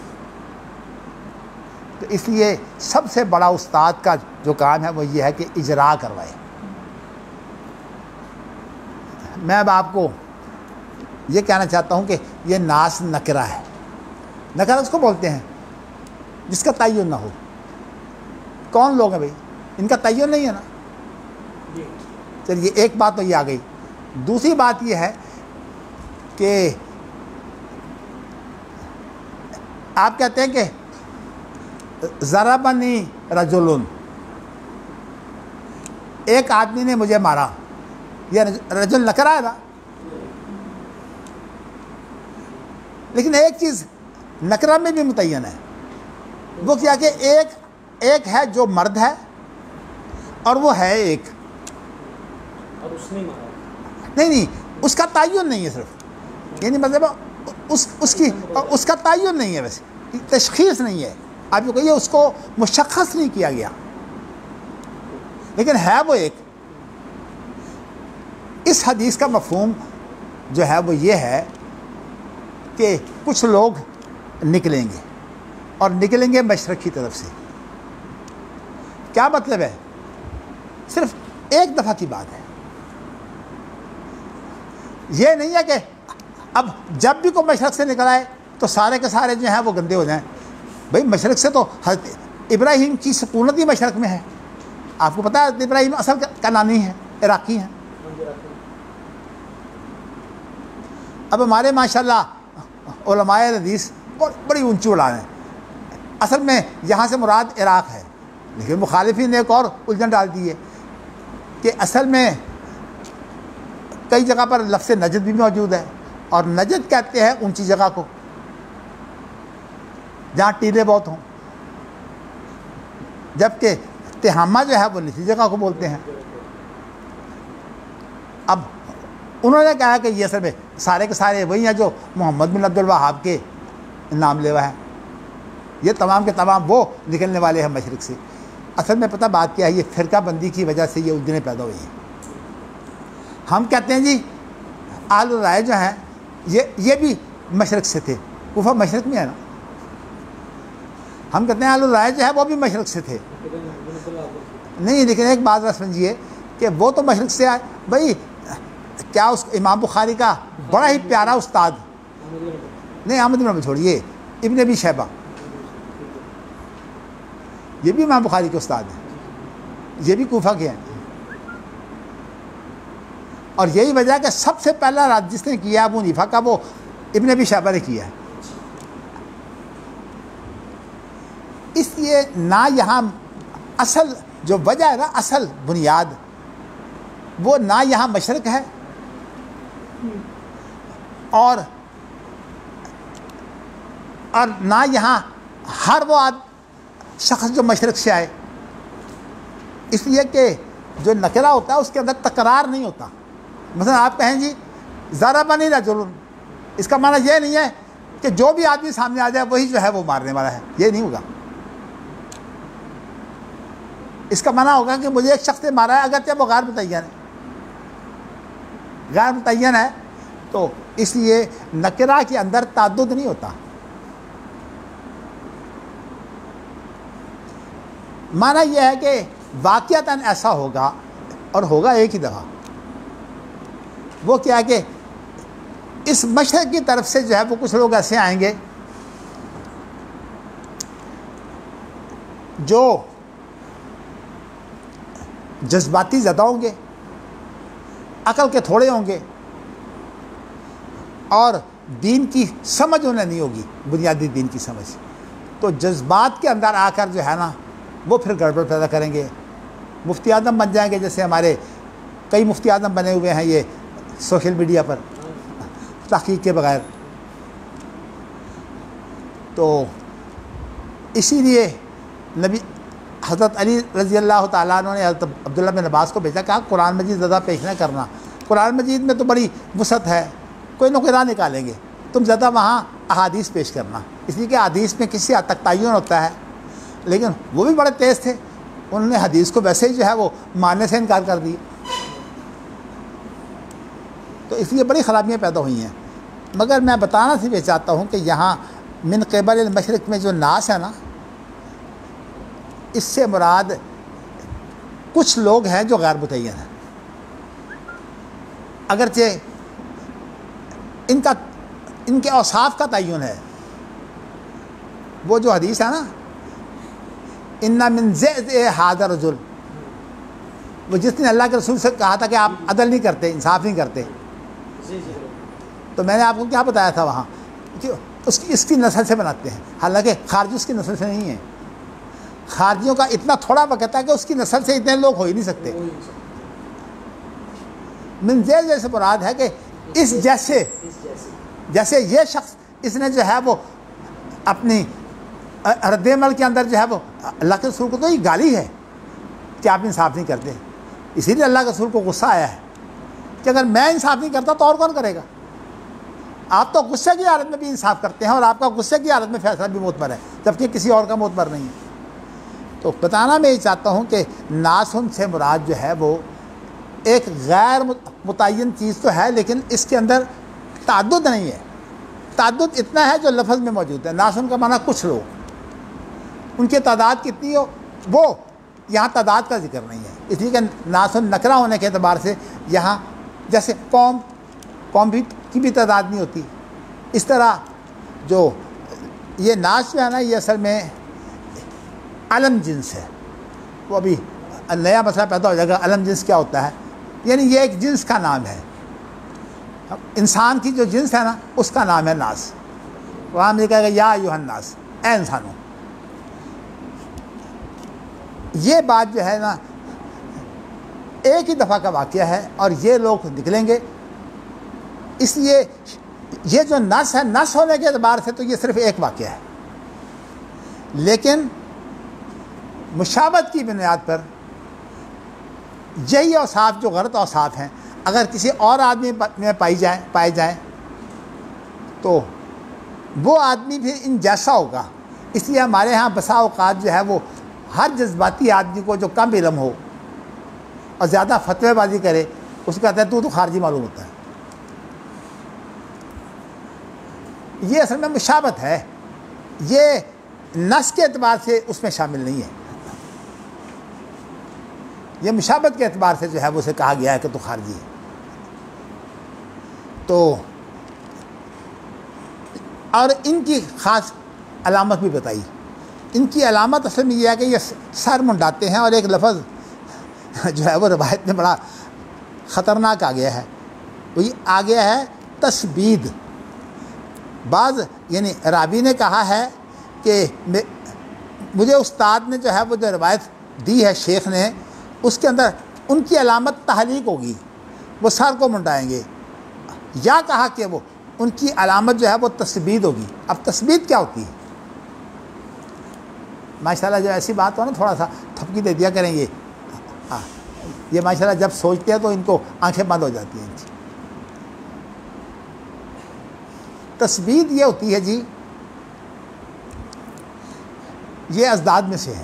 تو اس لیے سب سے بڑا استاد کا جو کام ہے وہ یہ ہے کہ اجرا کروائے. میں اب آپ کو یہ کہنا چاہتا ہوں کہ یہ ناس نکرہ ہے. نکرہ اس کو بولتے ہیں جس کا تعین نہ ہو. کون لوگ ہیں بھائی؟ ان کا تعین نہیں ہے نا. چلیے ایک بات تو یہ آ گئی. دوسری بات یہ ہے کہ آپ کہتے ہیں کہ ضربنی رجل، ایک آدمی نے مجھے مارا. یہ رجل نکرہ ہے نا. لیکن ایک چیز نکرہ میں بھی متعین ہے، وہ کیا کہ ایک ہے جو مرد ہے اور وہ ہے ایک، اور اس نے مارا نہیں اس کا تعین نہیں ہے صرف. یعنی مطلب اس کا تعین نہیں ہے، ویسے تشخیص نہیں ہے. آپ جو کہیے اس کو مشخص نہیں کیا گیا، لیکن ہے وہ ایک. اس حدیث کا مفہوم جو ہے وہ یہ ہے کہ کچھ لوگ نکلیں گے اور نکلیں گے مشرق کی طرف سے. کیا مطلب ہے؟ صرف ایک دفعہ کی بات ہے. یہ نہیں ہے کہ اب جب بھی کوئی مشرق سے نکل آئے تو سارے کے سارے جو ہیں وہ گندے ہو جائیں. بھئی مشرق سے تو حضرت ابراہیم کی سکونت ہی مشرق میں ہے. آپ کو پتہ ہے حضرت ابراہیم اصل کنانی ہے، عراقی ہیں. اب ہمارے ماشاءاللہ علماء حدیث بڑی اونچی اڑان ہیں. اصل میں یہاں سے مراد عراق ہے، لیکن مخالفین نے ایک اور الجھن ڈال دی ہے کہ اصل میں کئی جگہ پر لفظ نجد بھی موجود ہے، اور نجد کہتے ہیں اونچی جگہ کو جہاں ٹیلے بہت ہوں، جبکہ تہامہ جو ہے وہ نچلی جگہ کو بولتے ہیں. اب انہوں نے کہا کہ یہ اصل میں سارے کے سارے وہی ہیں جو محمد بن عبد الوہاب کے نام لیوا ہیں. یہ تمام کے تمام وہ نکلنے والے ہیں مشرق سے. اصل میں پتہ بات کیا ہے؟ یہ فرقہ بندی کی وجہ سے یہ الجھنیں پیدا ہوئی ہیں. ہم کہتے ہیں جی اہل الرائے جو ہیں یہ بھی مشرق سے تھے. کوفہ مشرق میں ہے نا. ہم کہتے ہیں اہل الرائے جو ہے وہ بھی مشرق سے تھے. نہیں، لیکن ایک بات نہ سمجھیے کہ وہ تو مشرق سے آئے. بھائی کیا اس امام بخاری کا بڑا ہی پیارا استاد، نہیں احمد بن حنبل چھوڑیے، ابن ابی شیبہ، یہ بھی امام بخاری کے استاد ہیں، یہ بھی کوفہ کے ہیں، اور یہی وجہ ہے کہ سب سے پہلا رد جس نے کیا ابو حنیفہ کا وہ ابن ابی شیبہ نے کیا ہے۔ اس لیے نہ یہاں اصل جو وجہ ہے نا، اصل بنیاد وہ نہ یہاں مشرق ہے اور نہ یہاں ہر وہ شخص جو مشرق سے آئے، اس لیے کہ جو نکرہ ہوتا ہے اس کے اندر تکرار نہیں ہوتا۔ مثلا آپ کہیں جی ضربنی رجل، اس کا معنی یہ نہیں ہے کہ جو بھی آدمی سامنے آ جائے وہی جو ہے وہ مارنے والا ہے، یہ نہیں ہوگا۔ اس کا معنی ہوگا کہ مجھے ایک شخص نے مارا ہے، اگرچہ وہ غیر متعین ہے، غیر متعین ہے، تو اس لیے نکرہ کے اندر تعدد نہیں ہوتا۔ معنی یہ ہے کہ واقعتاً ایسا ہوگا اور ہوگا ایک ہی دفعہ، وہ کیا ہے کہ اس مشرق کی طرف سے جو ہے وہ کچھ لوگ ایسے آئیں گے جو جذباتی زدہ ہوں گے، عقل کے تھوڑے ہوں گے، اور دین کی سمجھ انہیں نہیں ہوگی، بنیادی دین کی سمجھ، تو جذبات کے اندر آ کر جو ہے نا وہ پھر گڑبڑ پیدا کریں گے، مفتی اعظم بن جائیں گے، جیسے ہمارے کئی مفتی اعظم بنے ہوئے ہیں یہ سوشل میڈیا پر تحقیق کے بغیر۔ تو اسی لیے نبی حضرت علی رضی اللہ تعالیٰ عنہ نے حضرت عبداللہ بن عباس کو بھیجا، کہا قرآن مجید زیادہ پیش نہ کرنا، قرآن مجید میں تو بڑی وسعت ہے، کوئی نہ کوئی راہ نکالیں گے، تم زیادہ وہاں احادیث پیش کرنا۔ اس لیے کہ حدیث میں کسی حد تک تعین ہوتا ہے، لیکن وہ بھی بڑے تیز تھے، انہوں نے حدیث کو ویسے ہی جو ہے وہ ماننے سے انکار کر دیا، تو اس لیے بڑی خرابیاں پیدا ہوئی ہیں۔ مگر میں بتانا صرف یہ چاہتا ہوں کہ یہاں من قبل المشرق میں جو ناس ہے نا، اس سے مراد کچھ لوگ ہیں جو غیر متعین ہیں، اگرچہ ان کے اوصاف کا تعین ہے۔ وہ جو حدیث ہے نا ان من ذئ ھذا الرجل، وہ جس نے اللہ کے رسول سے کہا تھا کہ آپ عدل نہیں کرتے، انصاف نہیں کرتے، تو میں نے آپ کو کیا بتایا تھا وہاں کہ اس کی نسل سے بناتے ہیں، حالانکہ خارجی اس کی نسل سے نہیں ہے۔ خارجیوں کا اتنا تھوڑا وقت ہے کہ اس کی نسل سے اتنے لوگ ہو ہی نہیں سکتے۔ من ذئ جیسے مراد ہے کہ اس جیسے یہ شخص، اس نے جو ہے وہ اپنی رد عمل کے اندر جو ہے وہ اللہ کے رسول کو تو یہ گالی ہے کہ آپ انصاف نہیں کرتے، اسی لیے اللہ کے رسول کو غصہ آیا ہے کہ اگر میں انصاف نہیں کرتا تو اور کون کرے گا؟ آپ تو غصے کی حالت میں بھی انصاف کرتے ہیں، اور آپ کا غصے کی حالت میں فیصلہ بھی معتبر ہے، جبکہ کسی اور کا معتبر نہیں ہے۔ تو بتانا میں یہ چاہتا ہوں کہ ناسن سے مراد جو ہے وہ ایک غیر متعین چیز تو ہے، لیکن اس کے اندر تعدد نہیں ہے۔ تعدد اتنا ہے جو لفظ میں موجود ہے۔ ناسن کا معنی کچھ لوگ، ان کی تعداد کتنی ہو وہ یہاں تعداد کا ذکر نہیں ہے، اس لیے کہ ناسن نکرہ ہونے کے اعتبار سے یہاں جیسے قوم کی بھی تعداد نہیں ہوتی، اس طرح جو یہ ناس جو ہے نا یہ اصل میں علم جنس ہے۔ وہ ابھی نیا مسئلہ پیدا ہو جائے گا، علم جنس کیا ہوتا ہے، یعنی یہ ایک جنس کا نام ہے، انسان کی جو جنس ہے نا اس کا نام ہے ناس۔ وہاں میں کہے گا یا ایھا الناس، اے انسانوں۔ یہ بات جو ہے نا ایک ہی دفعہ کا واقعہ ہے اور یہ لوگ نکلیں گے، اس لیے یہ جو نس ہے، نس ہونے کے اعتبار سے تو یہ صرف ایک واقعہ ہے، لیکن مشابہت کی بنیاد پر یہی اوصاف جو غلط اوصاف ہیں اگر کسی اور آدمی میں پائے جائیں تو وہ آدمی بھی ان جیسا ہوگا۔ اس لیے ہمارے ہاں بسا اوقات جو ہے وہ ہر جذباتی آدمی کو جو کم علم ہو اور زیادہ فتوی بازی کرے اس کو کہتا ہے تو خارجی معلوم ہوتا ہے۔ یہ اصل میں مشابہت ہے، یہ نس کے اعتبار سے اس میں شامل نہیں ہے، یہ مشابہت کے اعتبار سے جو ہے وہ اسے کہا گیا ہے کہ تو خارجی ہے۔ تو اور ان کی خاص علامت بھی بتائی ان کی علامت اصل میں یہ ہے کہ یہ سر منڈاتے ہیں، اور ایک لفظ جو ہے وہ روایت میں بڑا خطرناک آ گیا ہے، وہ یہ آ گیا ہے تسبید۔ بعض یعنی راوی نے کہا ہے کہ مجھے استاد نے جو ہے وہ جو روایت دی ہے شیخ نے، اس کے اندر ان کی علامت تحلیق ہوگی، وہ سر کو منڈائیں گے، یا کہا کہ وہ ان کی علامت جو ہے وہ تسبید ہوگی۔ اب تسبید کیا ہوتی ہے؟ ماشاءاللہ جو ایسی بات ہو نا تھوڑا سا تھپکی دے دیا کریں گے، یہ ماشاءاللہ جب سوچتے ہیں تو ان کو آنکھیں بند ہو جاتی ہیں۔ تسبید یہ ہوتی ہے جی، یہ ازداد میں سے ہے،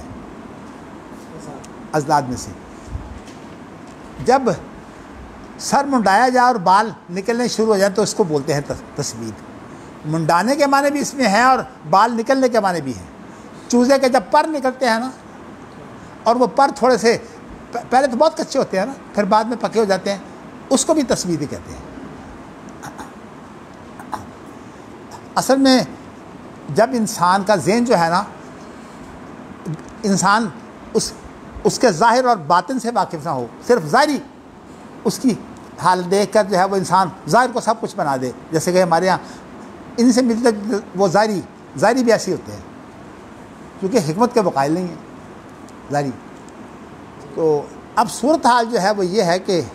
ازداد میں سے جب سر منڈایا جائے اور بال نکلنے شروع ہو جائیں تو اس کو بولتے ہیں تسبید۔ منڈانے کے معنی بھی اس میں ہیں اور بال نکلنے کے معنی بھی ہیں۔ چوزے کے جب پر نکلتے ہیں نا، اور وہ پر تھوڑے سے پہلے تو بہت کچے ہوتے ہیں نا، پھر بعد میں پکے ہو جاتے ہیں، اس کو بھی تسبید ہی کہتے ہیں۔ اصل میں جب انسان کا ذہن جو ہے نا، انسان اس کے ظاہر اور باطن سے واقف نہ ہو، صرف ظاہری اس کی حالت دیکھ کر جو ہے وہ انسان ظاہر کو سب کچھ بنا دے، جیسے کہ ہمارے ہاں ان سے ملتے وہ ظاہری بھی ایسے ہوتے ہیں، کیونکہ حکمت کے مقابل نہیں ہیں ظاہری۔ تو اب صورتحال جو ہے وہ یہ ہے کہ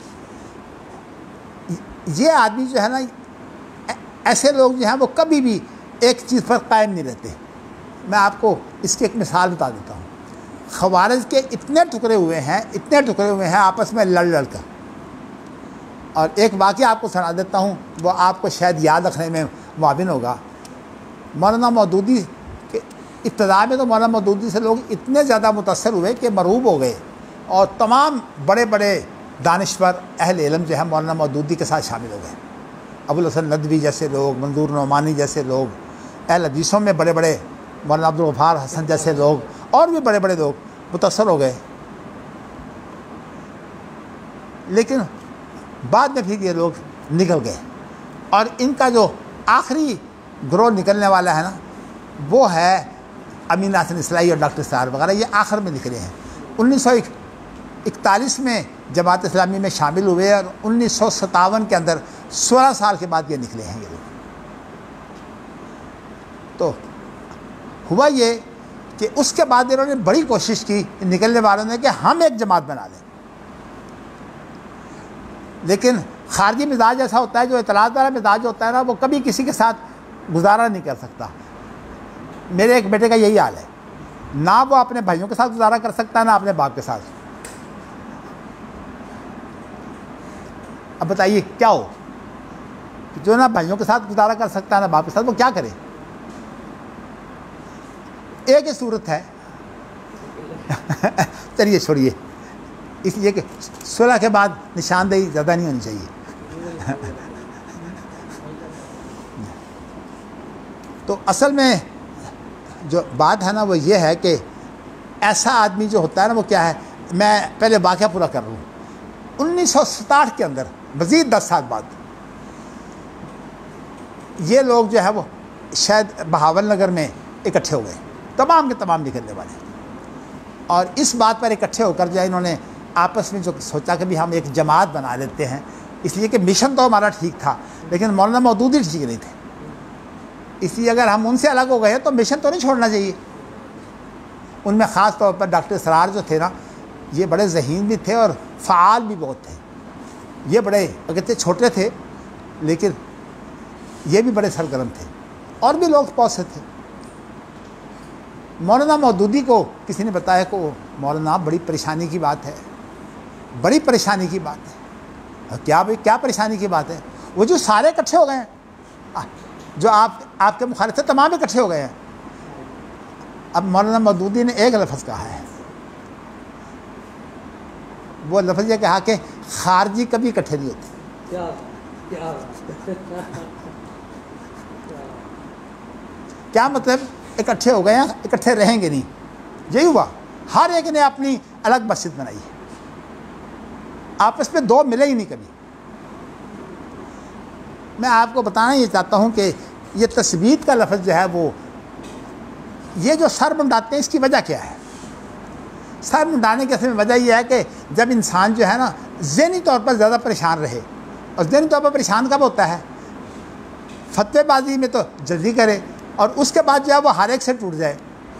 یہ آدمی جو ہے نا، ایسے لوگ جو ہیں وہ کبھی بھی ایک چیز پر قائم نہیں رہتے۔ میں آپ کو اس کی ایک مثال بتا دیتا ہوں۔ خوارج کے اتنے ٹکڑے ہوئے ہیں آپس میں لڑ کر، اور ایک واقعہ آپ کو سنا دیتا ہوں، وہ آپ کو شاید یاد رکھنے میں معاون ہوگا۔ مولانا مودودی کے ابتدا میں تو مولانا مودودی سے لوگ اتنے زیادہ متاثر ہوئے کہ مرعوب ہو گئے، اور تمام بڑے بڑے دانشور اہل علم جو ہے مولانا مودودی کے ساتھ شامل ہو گئے۔ ابوالحسن ندوی جیسے لوگ، منظور نعمانی جیسے لوگ، اہل حدیثوں میں بڑے بڑے مولانا عبدالغفار حسن جیسے لوگ، اور بھی بڑے بڑے لوگ متاثر ہو گئے۔ لیکن بعد میں پھر یہ لوگ نکل گئے، اور ان کا جو آخری گروہ نکلنے والا ہے نا، وہ ہے امین حسن اصلاحی اور ڈاکٹر سار وغیرہ، یہ آخر میں نکلے ہیں۔ 1941 میں جماعت اسلامی میں شامل ہوئے، اور 1957 کے اندر 16 سال کے بعد یہ نکلے ہیں یہ لوگ۔ تو ہوا یہ کہ اس کے بعد انہوں نے بڑی کوشش کی نکلنے والوں نے کہ ہم ایک جماعت بنا لیں، لیکن خارجی مزاج ایسا ہوتا ہے، جو اطلاعات والا مزاج ہوتا ہے نا، وہ کبھی کسی کے ساتھ گزارا نہیں کر سکتا۔ میرے ایک بیٹے کا یہی حال ہے، نہ وہ اپنے بھائیوں کے ساتھ گزارا کر سکتا ہے، نہ اپنے باپ کے ساتھ۔ اب بتائیے کیا ہو، جو نہ بھائیوں کے ساتھ گزارا کر سکتا ہے نہ باپ کے ساتھ، وہ کیا کرے؟ ایک ہی صورت ہے چلیے چھوڑیے، اس لیے کہ 16 کے بعد نشاندہی زیادہ نہیں ہونی چاہیے۔ تو اصل میں جو بات ہے نا وہ یہ ہے کہ ایسا آدمی جو ہوتا ہے نا وہ کیا ہے، میں پہلے واقعہ پورا کر رہا ہوں۔ 1967 کے اندر مزید 10 سال بعد یہ لوگ جو ہے وہ شاید بہاول نگر میں اکٹھے ہو گئے، تمام کے تمام نکلنے والے، اور اس بات پر اکٹھے ہو کر جو ہے انہوں نے آپس میں جو سوچا کہ بھی ہم ایک جماعت بنا لیتے ہیں، اس لیے کہ مشن تو ہمارا ٹھیک تھا لیکن مولانا مودودی ٹھیک نہیں تھے، اس لیے اگر ہم ان سے الگ ہو گئے تو مشن تو نہیں چھوڑنا چاہیے۔ ان میں خاص طور پر ڈاکٹر اسرار جو تھے نا، یہ بڑے ذہین بھی تھے اور فعال بھی بہت تھے۔ یہ بڑے اگرچہ چھوٹے تھے لیکن یہ بھی بڑے سرگرم تھے، اور بھی لوگ بہت سے تھے۔ مولانا مودودی کو کسی نے بتایا کہ مولانا بڑی پریشانی کی بات ہے، بڑی پریشانی کی بات ہے۔ کیا بھائی کیا پریشانی کی بات ہے؟ وہ جو سارے اکٹھے ہو گئے ہیں، جو آپ کے مخالف تھے تمام اکٹھے ہو گئے ہیں۔ اب مولانا مودودی نے ایک لفظ کہا ہے، وہ لفظ یہ کہا کہ خارجی کبھی اکٹھے نہیں ہوتے۔ کیا مطلب؟ اکٹھے ہو گئے ہیں، اکٹھے رہیں گے نہیں، یہی ہوا۔ ہر ایک نے اپنی الگ مسجد بنائی ہے، آپس میں دو ملے ہی نہیں کبھی۔ میں آپ کو بتانا یہ چاہتا ہوں کہ یہ تثبیت کا لفظ جو ہے وہ یہ جو سر منڈاتے ہیں اس کی وجہ کیا ہے؟ سر منڈانے کی اصل میں وجہ یہ ہے کہ جب انسان جو ہے نا ذہنی طور پر زیادہ پریشان رہے، اور ذہنی طور پر پریشان کب ہوتا ہے؟ فتوی بازی میں تو جلدی کرے، اور اس کے بعد جو ہے وہ ہر ایک سے ٹوٹ جائے،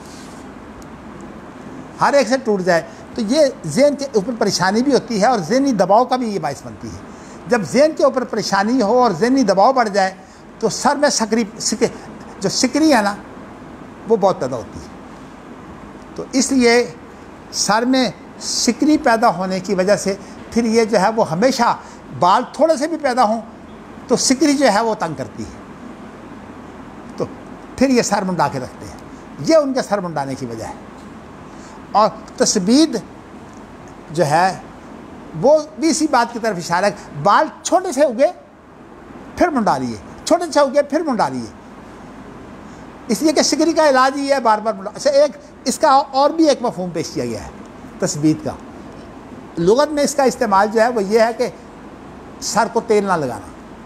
ہر ایک سے ٹوٹ جائے، تو یہ ذہن کے اوپر پریشانی بھی ہوتی ہے اور ذہنی دباؤ کا بھی یہ باعث بنتی ہے۔ جب ذہن کے اوپر پریشانی ہو اور ذہنی دباؤ بڑھ جائے تو سر میں جو سکری ہے نا وہ بہت پیدا ہوتی ہے۔ تو اس لیے سر میں سکری پیدا ہونے کی وجہ سے پھر یہ جو ہے وہ ہمیشہ بال تھوڑے سے بھی پیدا ہوں تو سکری جو ہے وہ تنگ کرتی ہے، تو پھر یہ سر منڈا کے رکھتے ہیں، یہ ان کے سر منڈانے کی وجہ ہے۔ اور تثبیت جو ہے وہ بھی اسی بات کی طرف اشارہ ہے، بال چھوٹے سے اگے پھر منڈا لیے، چھوٹے سے اگے پھر منڈا لیے، اس لیے کہ سکری کا علاج ہی ہے بار بار منڈا۔ اچھا، ایک اس کا اور بھی ایک مفہوم پیش کیا گیا ہے تثبیت کا، لغت میں اس کا استعمال جو ہے وہ یہ ہے کہ سر کو تیل نہ لگانا۔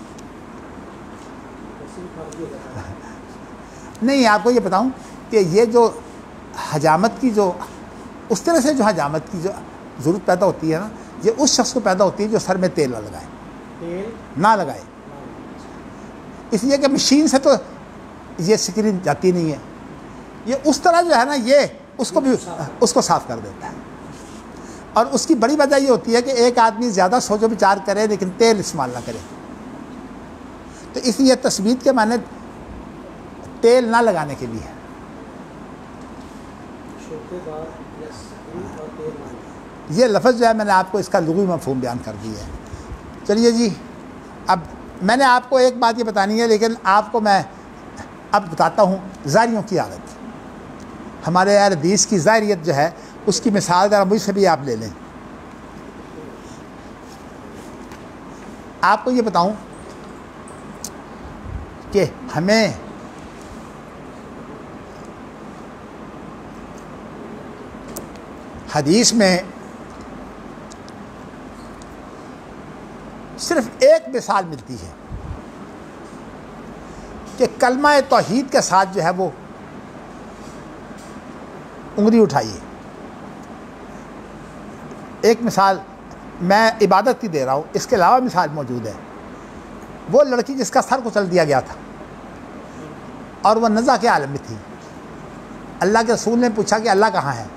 نہیں، آپ کو یہ بتاؤں کہ یہ جو حجامت کی جو اس طرح سے جو حجامت کی جو ضرورت پیدا ہوتی ہے نا، یہ اس شخص کو پیدا ہوتی ہے جو سر میں تیل نہ لگائے، نہ لگائے، اس لیے کہ مشین سے تو یہ سکری جاتی نہیں ہے، یہ اس طرح جو ہے نا یہ اس کو بھی اس کو صاف کر دیتا ہے۔ اور اس کی بڑی وجہ یہ ہوتی ہے کہ ایک آدمی زیادہ سوچ و بچار کرے لیکن تیل استعمال نہ کرے، تو اس لیے تثبیت کے معنی تیل نہ لگانے کے لیے ہے۔ یہ لفظ جو ہے میں نے آپ کو اس کا لغوی مفہوم بیان کر دیا ہے۔ چلیے جی، اب میں نے آپ کو ایک بات یہ بتانی ہے، لیکن آپ کو میں اب بتاتا ہوں ظاہریوں کی حالت۔ ہمارے اہل حدیث کی ظاہریت جو ہے اس کی مثال ذرا مجھ سے بھی آپ لے لیں۔ آپ کو یہ بتاؤں کہ ہمیں حدیث میں صرف ایک مثال ملتی ہے کہ کلمہ توحید کے ساتھ جو ہے وہ انگلی اٹھائیے۔ ایک مثال میں عبادت کی دے رہا ہوں، اس کے علاوہ مثال موجود ہے۔ وہ لڑکی جس کا سر کچل دیا گیا تھا اور وہ نزع کے عالم میں تھی، اللہ کے رسول نے پوچھا کہ اللہ کہاں ہے؟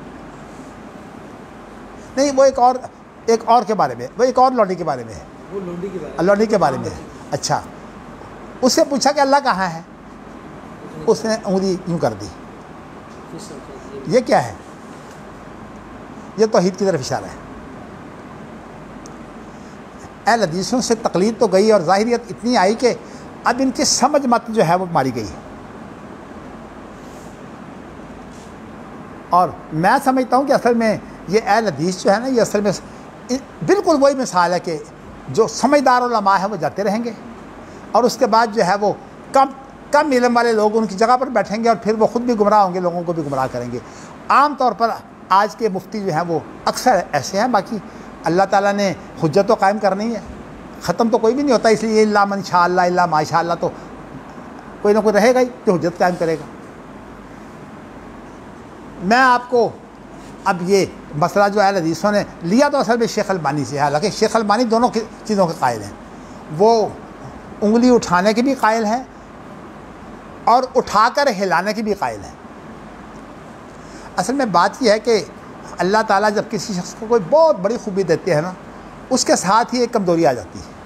نہیں، وہ ایک اور کے بارے میں، وہ ایک اور لونڈی کے بارے میں ہے، وہ لونڈی کے بارے میں ہے۔ اچھا، اس سے پوچھا کہ اللہ کہاں ہے؟ اس نے انگلی یوں کر دی۔ یہ کیا ہے؟ یہ توحید کی طرف اشارہ ہے۔ اہل حدیثوں سے تقلید تو گئی اور ظاہریت اتنی آئی کہ اب ان کی سمجھ مت جو ہے وہ ماری گئی، اور میں سمجھتا ہوں کہ اصل میں یہ اہل حدیث جو ہے نا، یہ اصل میں بالکل وہی مثال ہے کہ جو سمجھدار علماء ہیں وہ جاتے رہیں گے، اور اس کے بعد جو ہے وہ کم علم والے لوگ ان کی جگہ پر بیٹھیں گے، اور پھر وہ خود بھی گمراہ ہوں گے، لوگوں کو بھی گمراہ کریں گے۔ عام طور پر آج کے مفتی جو ہیں وہ اکثر ایسے ہیں، باقی اللہ تعالیٰ نے حجت تو قائم کرنی ہے، ختم تو کوئی بھی نہیں ہوتا، اس لیے الا من شاء اللہ الا ما شاء اللہ، تو کوئی نہ کوئی رہے گا ہی جو حجت قائم کرے گا۔ میں آپ کو اب یہ مسئلہ جو اہل حدیثوں نے لیا تو اصل میں شیخ البانی سے ہے، حالانکہ شیخ البانی دونوں چیزوں کے قائل ہیں، وہ انگلی اٹھانے کے بھی قائل ہیں اور اٹھا کر ہلانے کی بھی قائل ہیں۔ اصل میں بات یہ ہے کہ اللہ تعالیٰ جب کسی شخص کو کوئی بہت بڑی خوبی دیتے ہیں نا، اس کے ساتھ ہی ایک کمزوری آ جاتی ہے۔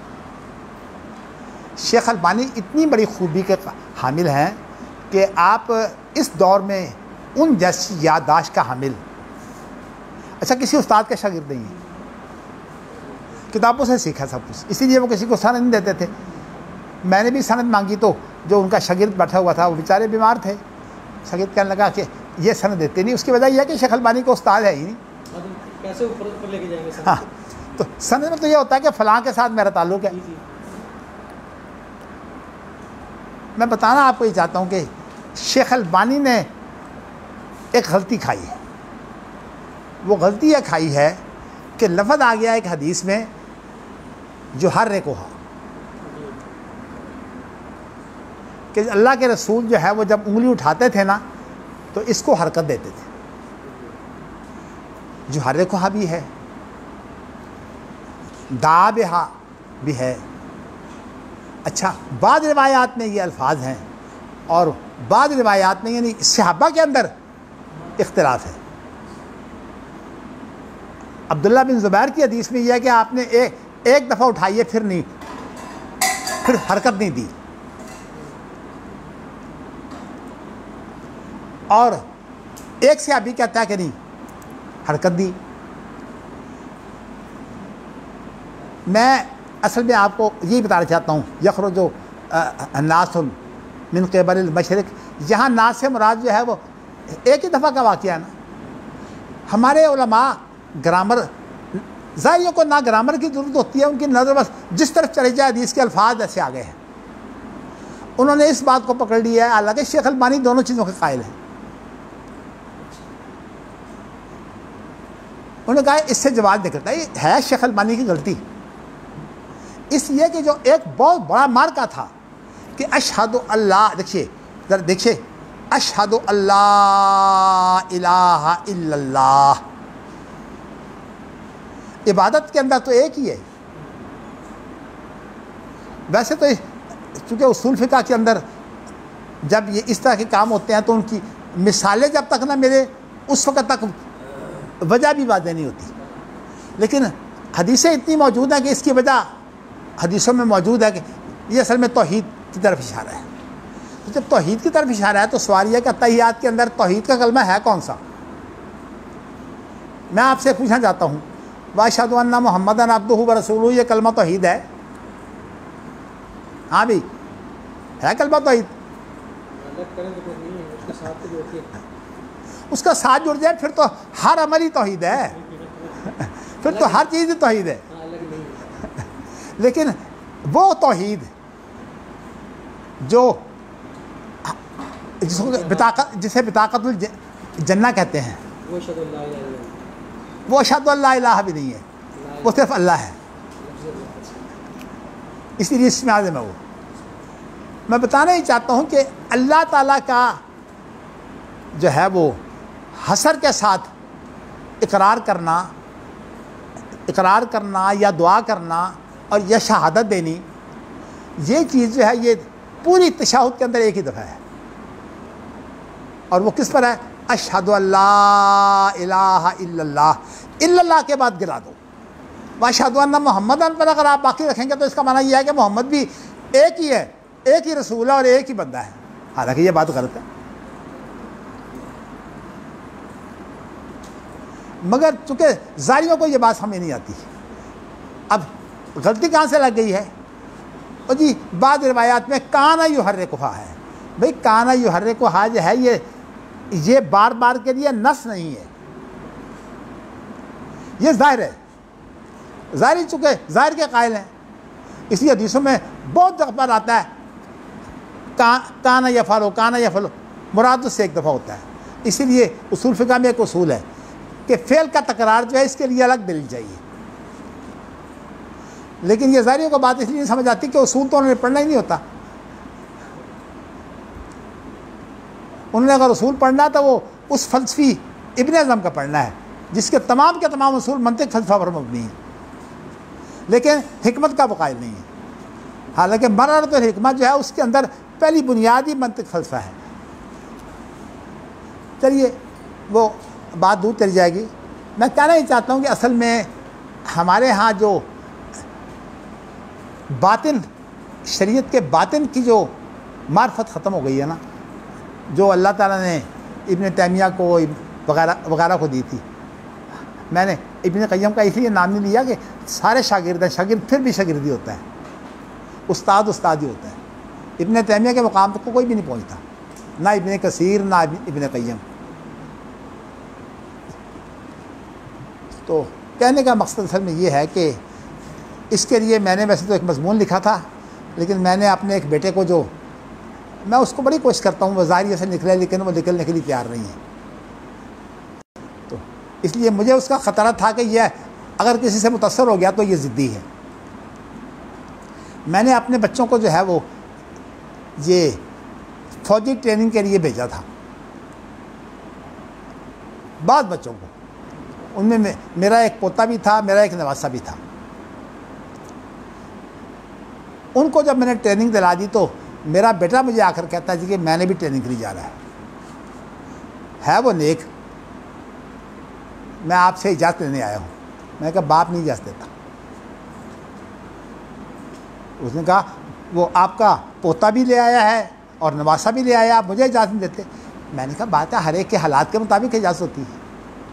شیخ البانی اتنی بڑی خوبی کے حامل ہیں کہ آپ اس دور میں ان جیسی یادداشت کا حامل، اچھا کسی استاد کا شاگرد نہیں ہے، کتابوں سے سیکھا سب کچھ، اسی لیے وہ کسی کو سند نہیں دیتے تھے۔ میں نے بھی سند مانگی تو جو ان کا شاگرد بیٹھا ہوا تھا وہ بیچارے بیمار تھے، شاگرد کہنے لگا کہ یہ سند دیتے نہیں، اس کی وجہ یہ ہے کہ شیخ البانی کو استاد ہے ہی نہیں۔ کیسے اوپر لے کے جائیں گے؟ ہاں، تو سند میں تو یہ ہوتا ہے کہ فلاں کے ساتھ میرا تعلق ہے۔ میں بتانا آپ کو یہ چاہتا ہوں کہ شیخ البانی نے ایک غلطی کھائی ہے۔ وہ غلطی یہ کھائی ہے کہ لفظ آ گیا ایک حدیث میں جو ہر نے کہا کہ اللہ کے رسول جو ہے وہ جب انگلی اٹھاتے تھے نا تو اس کو حرکت دیتے تھے. جو حرک ہا بھی ہے، دا بہا بھی ہے. اچھا، بعض روایات میں یہ الفاظ ہیں اور بعض روایات میں یعنی صحابہ کے اندر اختلاف ہے. عبداللہ بن زبیر کی حدیث میں یہ ہے کہ آپ نے ایک دفعہ اٹھائیے پھر حرکت نہیں دی، اور ایک صحابی کہتا ہے کہ نہیں، حرکت دی. میں اصل میں آپ کو یہی بتانا چاہتا ہوں، یخرج الناس من قبل المشرق، یہاں ناس سے مراد جو ہے وہ ایک ہی دفعہ کا واقعہ ہے نا. ہمارے علماء گرامر، ظاہریوں کو نہ گرامر کی ضرورت ہوتی ہے، ان کی نظر بس جس طرف چلے جائے حدیث کے الفاظ ایسے آگے ہیں، انہوں نے اس بات کو پکڑ لیا ہے. حالانکہ شیخ البانی دونوں چیزوں کے قائل ہیں. انہوں نے کہا اس سے جواب نکلتا ہے شیخ البانی کی غلطی اس لیے کہ جو ایک بہت بڑا مارکا تھا کہ اشہد اللہ، دیکھیے ذرا دیکھیے، اشہد اللہ الہ الا اللہ، عبادت کے اندر تو ایک ہی ہے. ویسے تو چونکہ اصول فقہ کے اندر جب یہ اس طرح کے کام ہوتے ہیں تو ان کی مثالیں جب تک نہ میرے اس وقت تک وجہ بھی واضح نہیں ہوتی، لیکن حدیثیں اتنی موجود ہیں کہ اس کی وجہ حدیثوں میں موجود ہے کہ یہ اصل میں توحید کی طرف اشارہ ہے. تو جب توحید کی طرف اشارہ ہے تو سوال یہ کہ اتحیات کے اندر توحید کا کلمہ ہے کون سا؟ میں آپ سے پوچھنا چاہتا ہوں، واشہدو ان محمدًا عبدہ ورسولہ، یہ کلمہ توحید ہے؟ ہاں بھی ہے کلمہ توحید؟ اس کا ساتھ جڑ جائے پھر تو ہر عمل ہی توحید ہے، پھر تو ہر چیز ہی توحید ہے. لیکن وہ توحید جو جسے بطاقت الجنہ کہتے ہیں، وہ اشہد اللہ الہ بھی نہیں ہے، وہ صرف اللہ ہے. اسی لیے اس میں عظم ہے. وہ میں بتانا ہی چاہتا ہوں کہ اللہ تعالیٰ کا جو ہے وہ حسر کے ساتھ اقرار کرنا یا دعا کرنا اور یا شہادت دینی، یہ چیز جو ہے یہ پوری تشہد کے اندر ایک ہی دفعہ ہے. اور وہ کس پر ہے؟ اشہد اللہ الہ الا اللہ، الا اللہ کے بعد گرا دو. واشہد ان محمدً پر اگر آپ باقی رکھیں گے تو اس کا معنی یہ ہے کہ محمد بھی ایک ہی ہے، ایک ہی رسول ہے اور ایک ہی بندہ ہے. حالانکہ یہ بات غلط ہے. مگر چونکہ ظاہریوں کو یہ بات سمجھ نہیں آتی. اب غلطی کہاں سے لگ گئی ہے؟ اور جی بعض روایات میں کانا یحرکھا ہے. بھئی کانا یحرکھا جو ہے یہ بار بار کے لیے نص نہیں ہے، یہ ظاہر ہے. ظاہری چونکہ ظاہر کے قائل ہیں، اس لیے حدیثوں میں بہت جگہ پر آتا ہے کانا یفعلو، مراد اس سے ایک دفعہ ہوتا ہے. اسی لیے اصول فقہ میں ایک اصول ہے کہ فعل کا تکرار جو ہے اس کے لیے الگ دلیل چاہیے. لیکن یہ ظاہریوں کو بات اس لیے نہیں سمجھ آتی کہ اصول تو انہوں نے پڑھنا ہی نہیں ہوتا. انہوں نے اگر اصول پڑھنا تو وہ اس فلسفی ابن اعظم کا پڑھنا ہے جس کے تمام اصول منطق فلسفہ پر مبنی ہیں، لیکن حکمت کا وہ قائل نہیں ہے. حالانکہ مرارۃ الحکمت جو ہے اس کے اندر پہلی بنیادی منطق فلسفہ ہے. چلیے وہ بات دور چلی جائے گی. میں کہنا ہی چاہتا ہوں کہ اصل میں ہمارے ہاں جو باطن، شریعت کے باطن کی جو معرفت ختم ہو گئی ہے نا، جو اللہ تعالیٰ نے ابن تیمیہ کو وغیرہ کو دی تھی. میں نے ابن قیم کا اس لیے نام نہیں لیا کہ سارے شاگرد ہیں، شاگرد پھر بھی شاگردی ہوتا ہے، استاد ہی ہوتا ہے. ابن تیمیہ کے مقام تک کوئی بھی نہیں پہنچتا، نہ ابن کثیر نہ ابن قیم. تو کہنے کا مقصد اصل میں یہ ہے کہ اس کے لیے میں نے ویسے تو ایک مضمون لکھا تھا، لیکن میں نے اپنے ایک بیٹے کو جو میں اس کو بڑی کوشش کرتا ہوں وہ ظاہری سے نکلے، لیکن وہ نکلنے کے لیے تیار نہیں ہے. تو اس لیے مجھے اس کا خطرہ تھا کہ یہ اگر کسی سے متاثر ہو گیا تو یہ ضدی ہے. میں نے اپنے بچوں کو جو ہے وہ یہ فوجی ٹریننگ کے لیے بھیجا تھا. بعض بچوں کو، ان میں میرا ایک پوتا بھی تھا، میرا ایک نواسا بھی تھا. ان کو جب میں نے ٹریننگ دلا دی تو میرا بیٹا مجھے آ کر کہتا جی کہ میں نے بھی ٹریننگ کے لیے جانا ہے وہ نیک، میں آپ سے اجازت لینے آیا ہوں. میں نے کہا باپ نہیں اجازت دیتا. اس نے کہا وہ آپ کا پوتا بھی لے آیا ہے اور نواسا بھی لے آیا، آپ مجھے اجازت نہیں دیتے. میں نے کہا بات ہے ہر ایک کے حالات کے مطابق اجازت ہوتی ہے.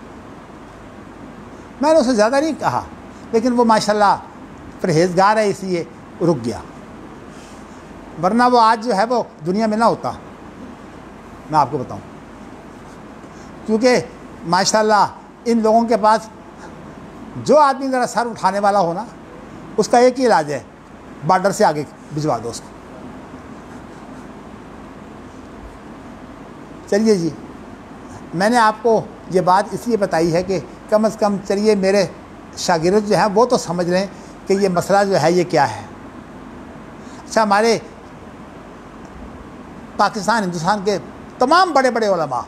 میں نے اسے زیادہ نہیں کہا، لیکن وہ ماشاءاللہ پرہیزگار ہے اس لیے رک گیا، ورنہ وہ آج جو ہے وہ دنیا میں نہ ہوتا. میں آپ کو بتاؤں، کیونکہ ماشاءاللہ ان لوگوں کے پاس جو آدمی ذرا سر اٹھانے والا ہو نا، اس کا ایک ہی علاج ہے، بارڈر سے آگے بھجوا دو اس کو. چلیے جی، میں نے آپ کو یہ بات اس لیے بتائی ہے کہ کم از کم چلیے میرے شاگرد جو ہیں وہ تو سمجھ لیں کہ یہ مسئلہ جو ہے یہ کیا ہے. اچھا، ہمارے پاکستان ہندوستان کے تمام بڑے بڑے علماء،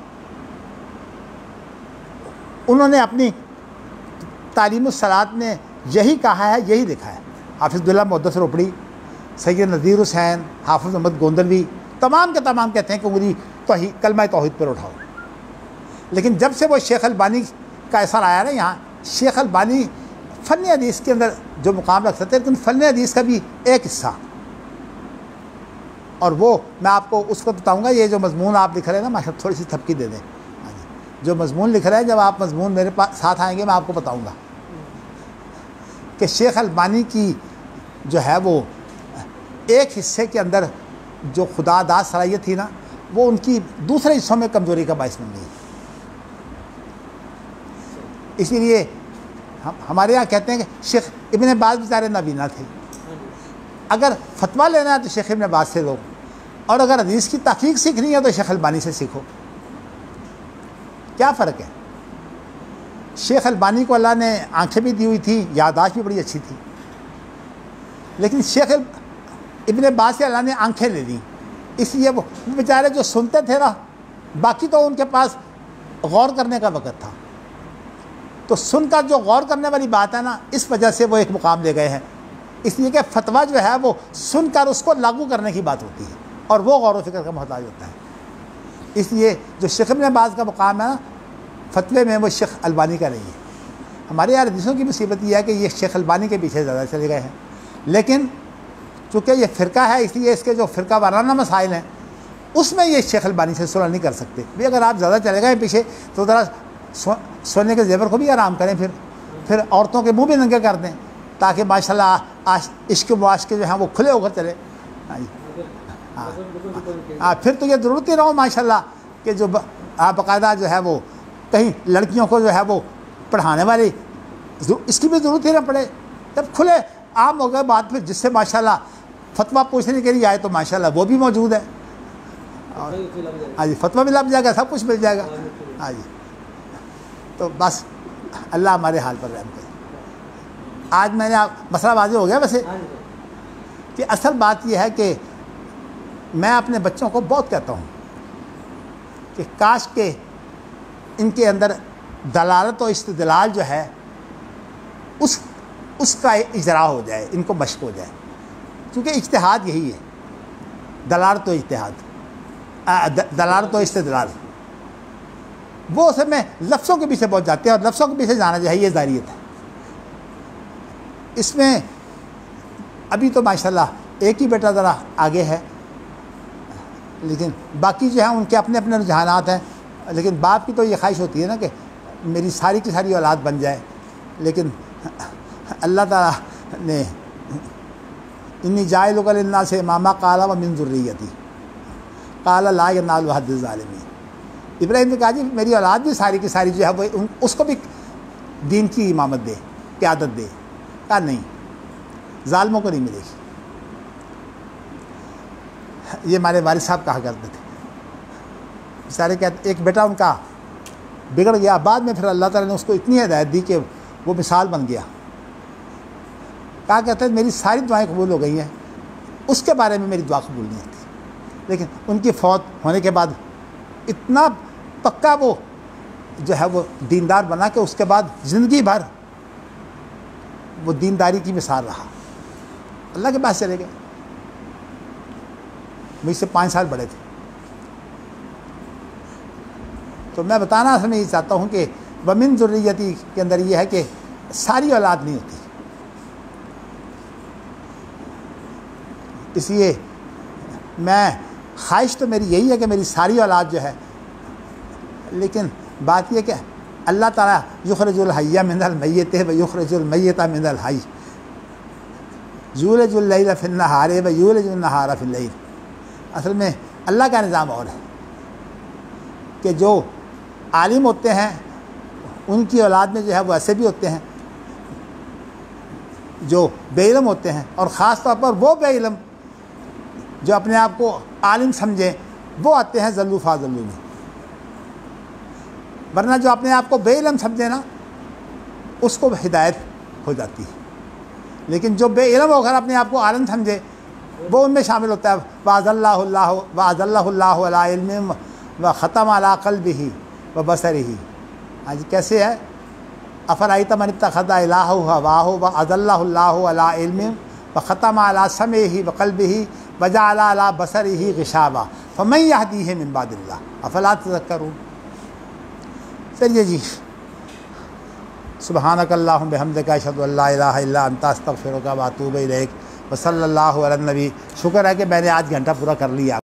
انہوں نے اپنی تعلیم الصلاۃ میں یہی کہا ہے، یہی لکھا ہے. حافظ عبداللہ محدث روپڑی، سید نذیر حسین، حافظ محمد گوندلوی، تمام کے تمام کہتے ہیں کہ انگلی کلمہ توحید پر اٹھاؤ. لیکن جب سے وہ شیخ البانی کا اثر آیا نا یہاں، شیخ البانی فن حدیث کے اندر جو مقام رکھ سکتے ہیں، لیکن فن حدیث کا بھی ایک حصہ، اور وہ میں آپ کو اس کو بتاؤں گا. یہ جو مضمون آپ لکھ رہے ہیں نا، ماشاء تھوڑی سی تھپکی دے دیں. جو مضمون لکھ رہے ہیں، جب آپ مضمون میرے پاس ساتھ آئیں گے میں آپ کو بتاؤں گا کہ شیخ البانی کی جو ہے وہ ایک حصے کے اندر جو خدا داد صلاحیت تھی نا، وہ ان کی دوسرے حصوں میں کمزوری کا باعث بن گئی. اسی لیے ہمارے یہاں کہتے ہیں کہ شیخ ابن باز بیچارے نابینا تھے. اگر فتویٰ لینا ہے تو شیخ ابن باز سے لو، اور اگر حدیث کی تحقیق سیکھنی ہے تو شیخ البانی سے سیکھو. کیا فرق ہے؟ شیخ البانی کو اللہ نے آنکھیں بھی دی ہوئی تھی، یادداشت بھی بڑی اچھی تھی، لیکن شیخ ابن باز سے اللہ نے آنکھیں لے لی. اس لیے وہ بیچارے جو سنتے تھے نا، باقی تو ان کے پاس غور کرنے کا وقت تھا، تو سن کر جو غور کرنے والی بات ہے نا، اس وجہ سے وہ ایک مقام لے گئے ہیں. اس لیے کہ فتویٰ جو ہے وہ سن کر اس کو لاگو کرنے کی بات ہوتی ہے، اور وہ غور و فکر کا محتاج ہوتا ہے. اس لیے جو شیخ ابن باز کا مقام ہے نا فتوے میں، وہ شیخ البانی کا نہیں ہے. ہمارے یہاں حدیثوں کی مصیبت یہ ہے کہ یہ شیخ البانی کے پیچھے زیادہ چلے گئے ہیں. لیکن چونکہ یہ فرقہ ہے، اس لیے اس کے جو فرقہ وارانہ مسائل ہیں اس میں یہ شیخ البانی سے صلح نہیں کر سکتے. بھی اگر آپ زیادہ چلے گئے پیچھے تو ذرا سونے کے زیور کو بھی آرام کریں، پھر عورتوں کے منہ بھی ننگے کر دیں، تاکہ ماشاءاللہ عشق و معاشقے جو ہیں وہ کھلے ہو کر چلے. ہاں، پھر تو یہ ضرورت ہی نہ ہو ماشاءاللہ کہ جو باقاعدہ جو ہے وہ کہیں لڑکیوں کو جو ہے وہ پڑھانے والی، اس کی بھی ضرورت ہی نہ پڑے. جب کھلے عام ہو گئے بات، پھر جس سے ماشاءاللہ فتویٰ پوچھنے کے لیے آئے تو ماشاءاللہ وہ بھی موجود ہے. ہاں جی، فتویٰ بھی لگ جائے گا، سب کچھ مل جائے گا. ہاں جی، تو بس اللہ ہمارے حال پر رحم کرے. آج میں نے مسئلہ واضح ہو گیا ویسے، کہ اصل بات یہ ہے کہ میں اپنے بچوں کو بہت کہتا ہوں کہ کاش کہ ان کے اندر دلالت و استدلال جو ہے اس کا اجرا ہو جائے، ان کو مشق ہو جائے. کیونکہ اجتہاد یہی ہے، دلالت و اجتہاد، دلالت و استدلال. وہ اسے میں لفظوں کے پیچھے پہنچ جاتے ہیں، اور لفظوں کے پیچھے جانا جو ہے یہ ظاہریت ہے. اس میں ابھی تو ماشاءاللہ ایک ہی بیٹا ذرا آگے ہے، لیکن باقی جو ہیں ان کے اپنے اپنے رجحانات ہیں. لیکن باپ کی تو یہ خواہش ہوتی ہے نا کہ میری ساری کی ساری اولاد بن جائے. لیکن اللہ تعالیٰ نے انی جاعلک للناس اماما قال ومن ذریتی قال لا ینال عہد الظالمین. ابراہیم نے کہا جی میری اولاد بھی ساری کی ساری جو ہے وہ اس کو بھی دین کی امامت دے، قیادت دے. کہا نہیں، ظالموں کو نہیں ملے گی. یہ ہمارے والد صاحب کہا کرتے تھے. سارے کہتے ایک بیٹا ان کا بگڑ گیا، بعد میں پھر اللہ تعالیٰ نے اس کو اتنی ہدایت دی کہ وہ مثال بن گیا. کہا کہتے ہیں میری ساری دعائیں قبول ہو گئی ہیں، اس کے بارے میں میری دعا قبول نہیں ہوتی. لیکن ان کی فوت ہونے کے بعد اتنا پکا وہ جو ہے وہ دیندار بنا کہ اس کے بعد زندگی بھر وہ دینداری کی مثال رہا، اللہ کے پاس چلے گئے، مجھ سے 5 سال بڑے تھے۔ تو میں بتانا اصل میں یہ چاہتا ہوں کہ ومن ذریتی کے اندر یہ ہے کہ ساری اولاد نہیں ہوتی، اس لیے میں خواہش تو میری یہی ہے کہ میری ساری اولاد جو ہے، لیکن بات یہ کہ اللہ تعالیٰ یخرج الحی من المیت و یخرج المیت من الحی، یولج اللیل فی النہار و یولج النہار فی اللیل۔ اصل میں اللہ کا نظام اور ہے کہ جو عالم ہوتے ہیں ان کی اولاد میں جو ہے وہ ایسے بھی ہوتے ہیں جو بے علم ہوتے ہیں، اور خاص طور پر وہ بے علم جو اپنے آپ کو عالم سمجھیں وہ آتے ہیں ذلو فاضلو میں، ورنہ جو اپنے آپ کو بے علم سمجھے نا اس کو ہدایت ہو جاتی ہے، لیکن جو بے علم ہو کر اپنے آپ کو عالم سمجھے وہ ان میں شامل ہوتا ہے۔ وَأَضَلَّهُ اللَّهُ عَلَىٰ عِلْمٍ وَخَتَمَ عَلَىٰ قَلْبِهِ وَبَصَرِهِ۔ آج کیسے ہے؟ أَفَرَأَيْتَ مَنِ اتَّخَذَ إِلَٰهَهُ هَوَاهُ وَأَضَلَّهُ اللَّهُ عَلَىٰ عِلْمٍ وَخَتَمَ عَلَىٰ سَمْعِهِ وَقَلْبِهِ وَجَعَلَ عَلَىٰ بَصَرِهِ غِشَاوَةً فَمَن يَهْدِيهِ مِن بَعْدِ اللَّهِ أَفَلَا تَذَكَّرُونَ۔ چلیے جی، سبحانک اللہم بحمدک اشہد ان لا الہ الا انت استغفرک و اتوب الیک، وصلی اللہ علی النبی۔ شکر ہے کہ میں نے آج گھنٹہ پورا کر لیا۔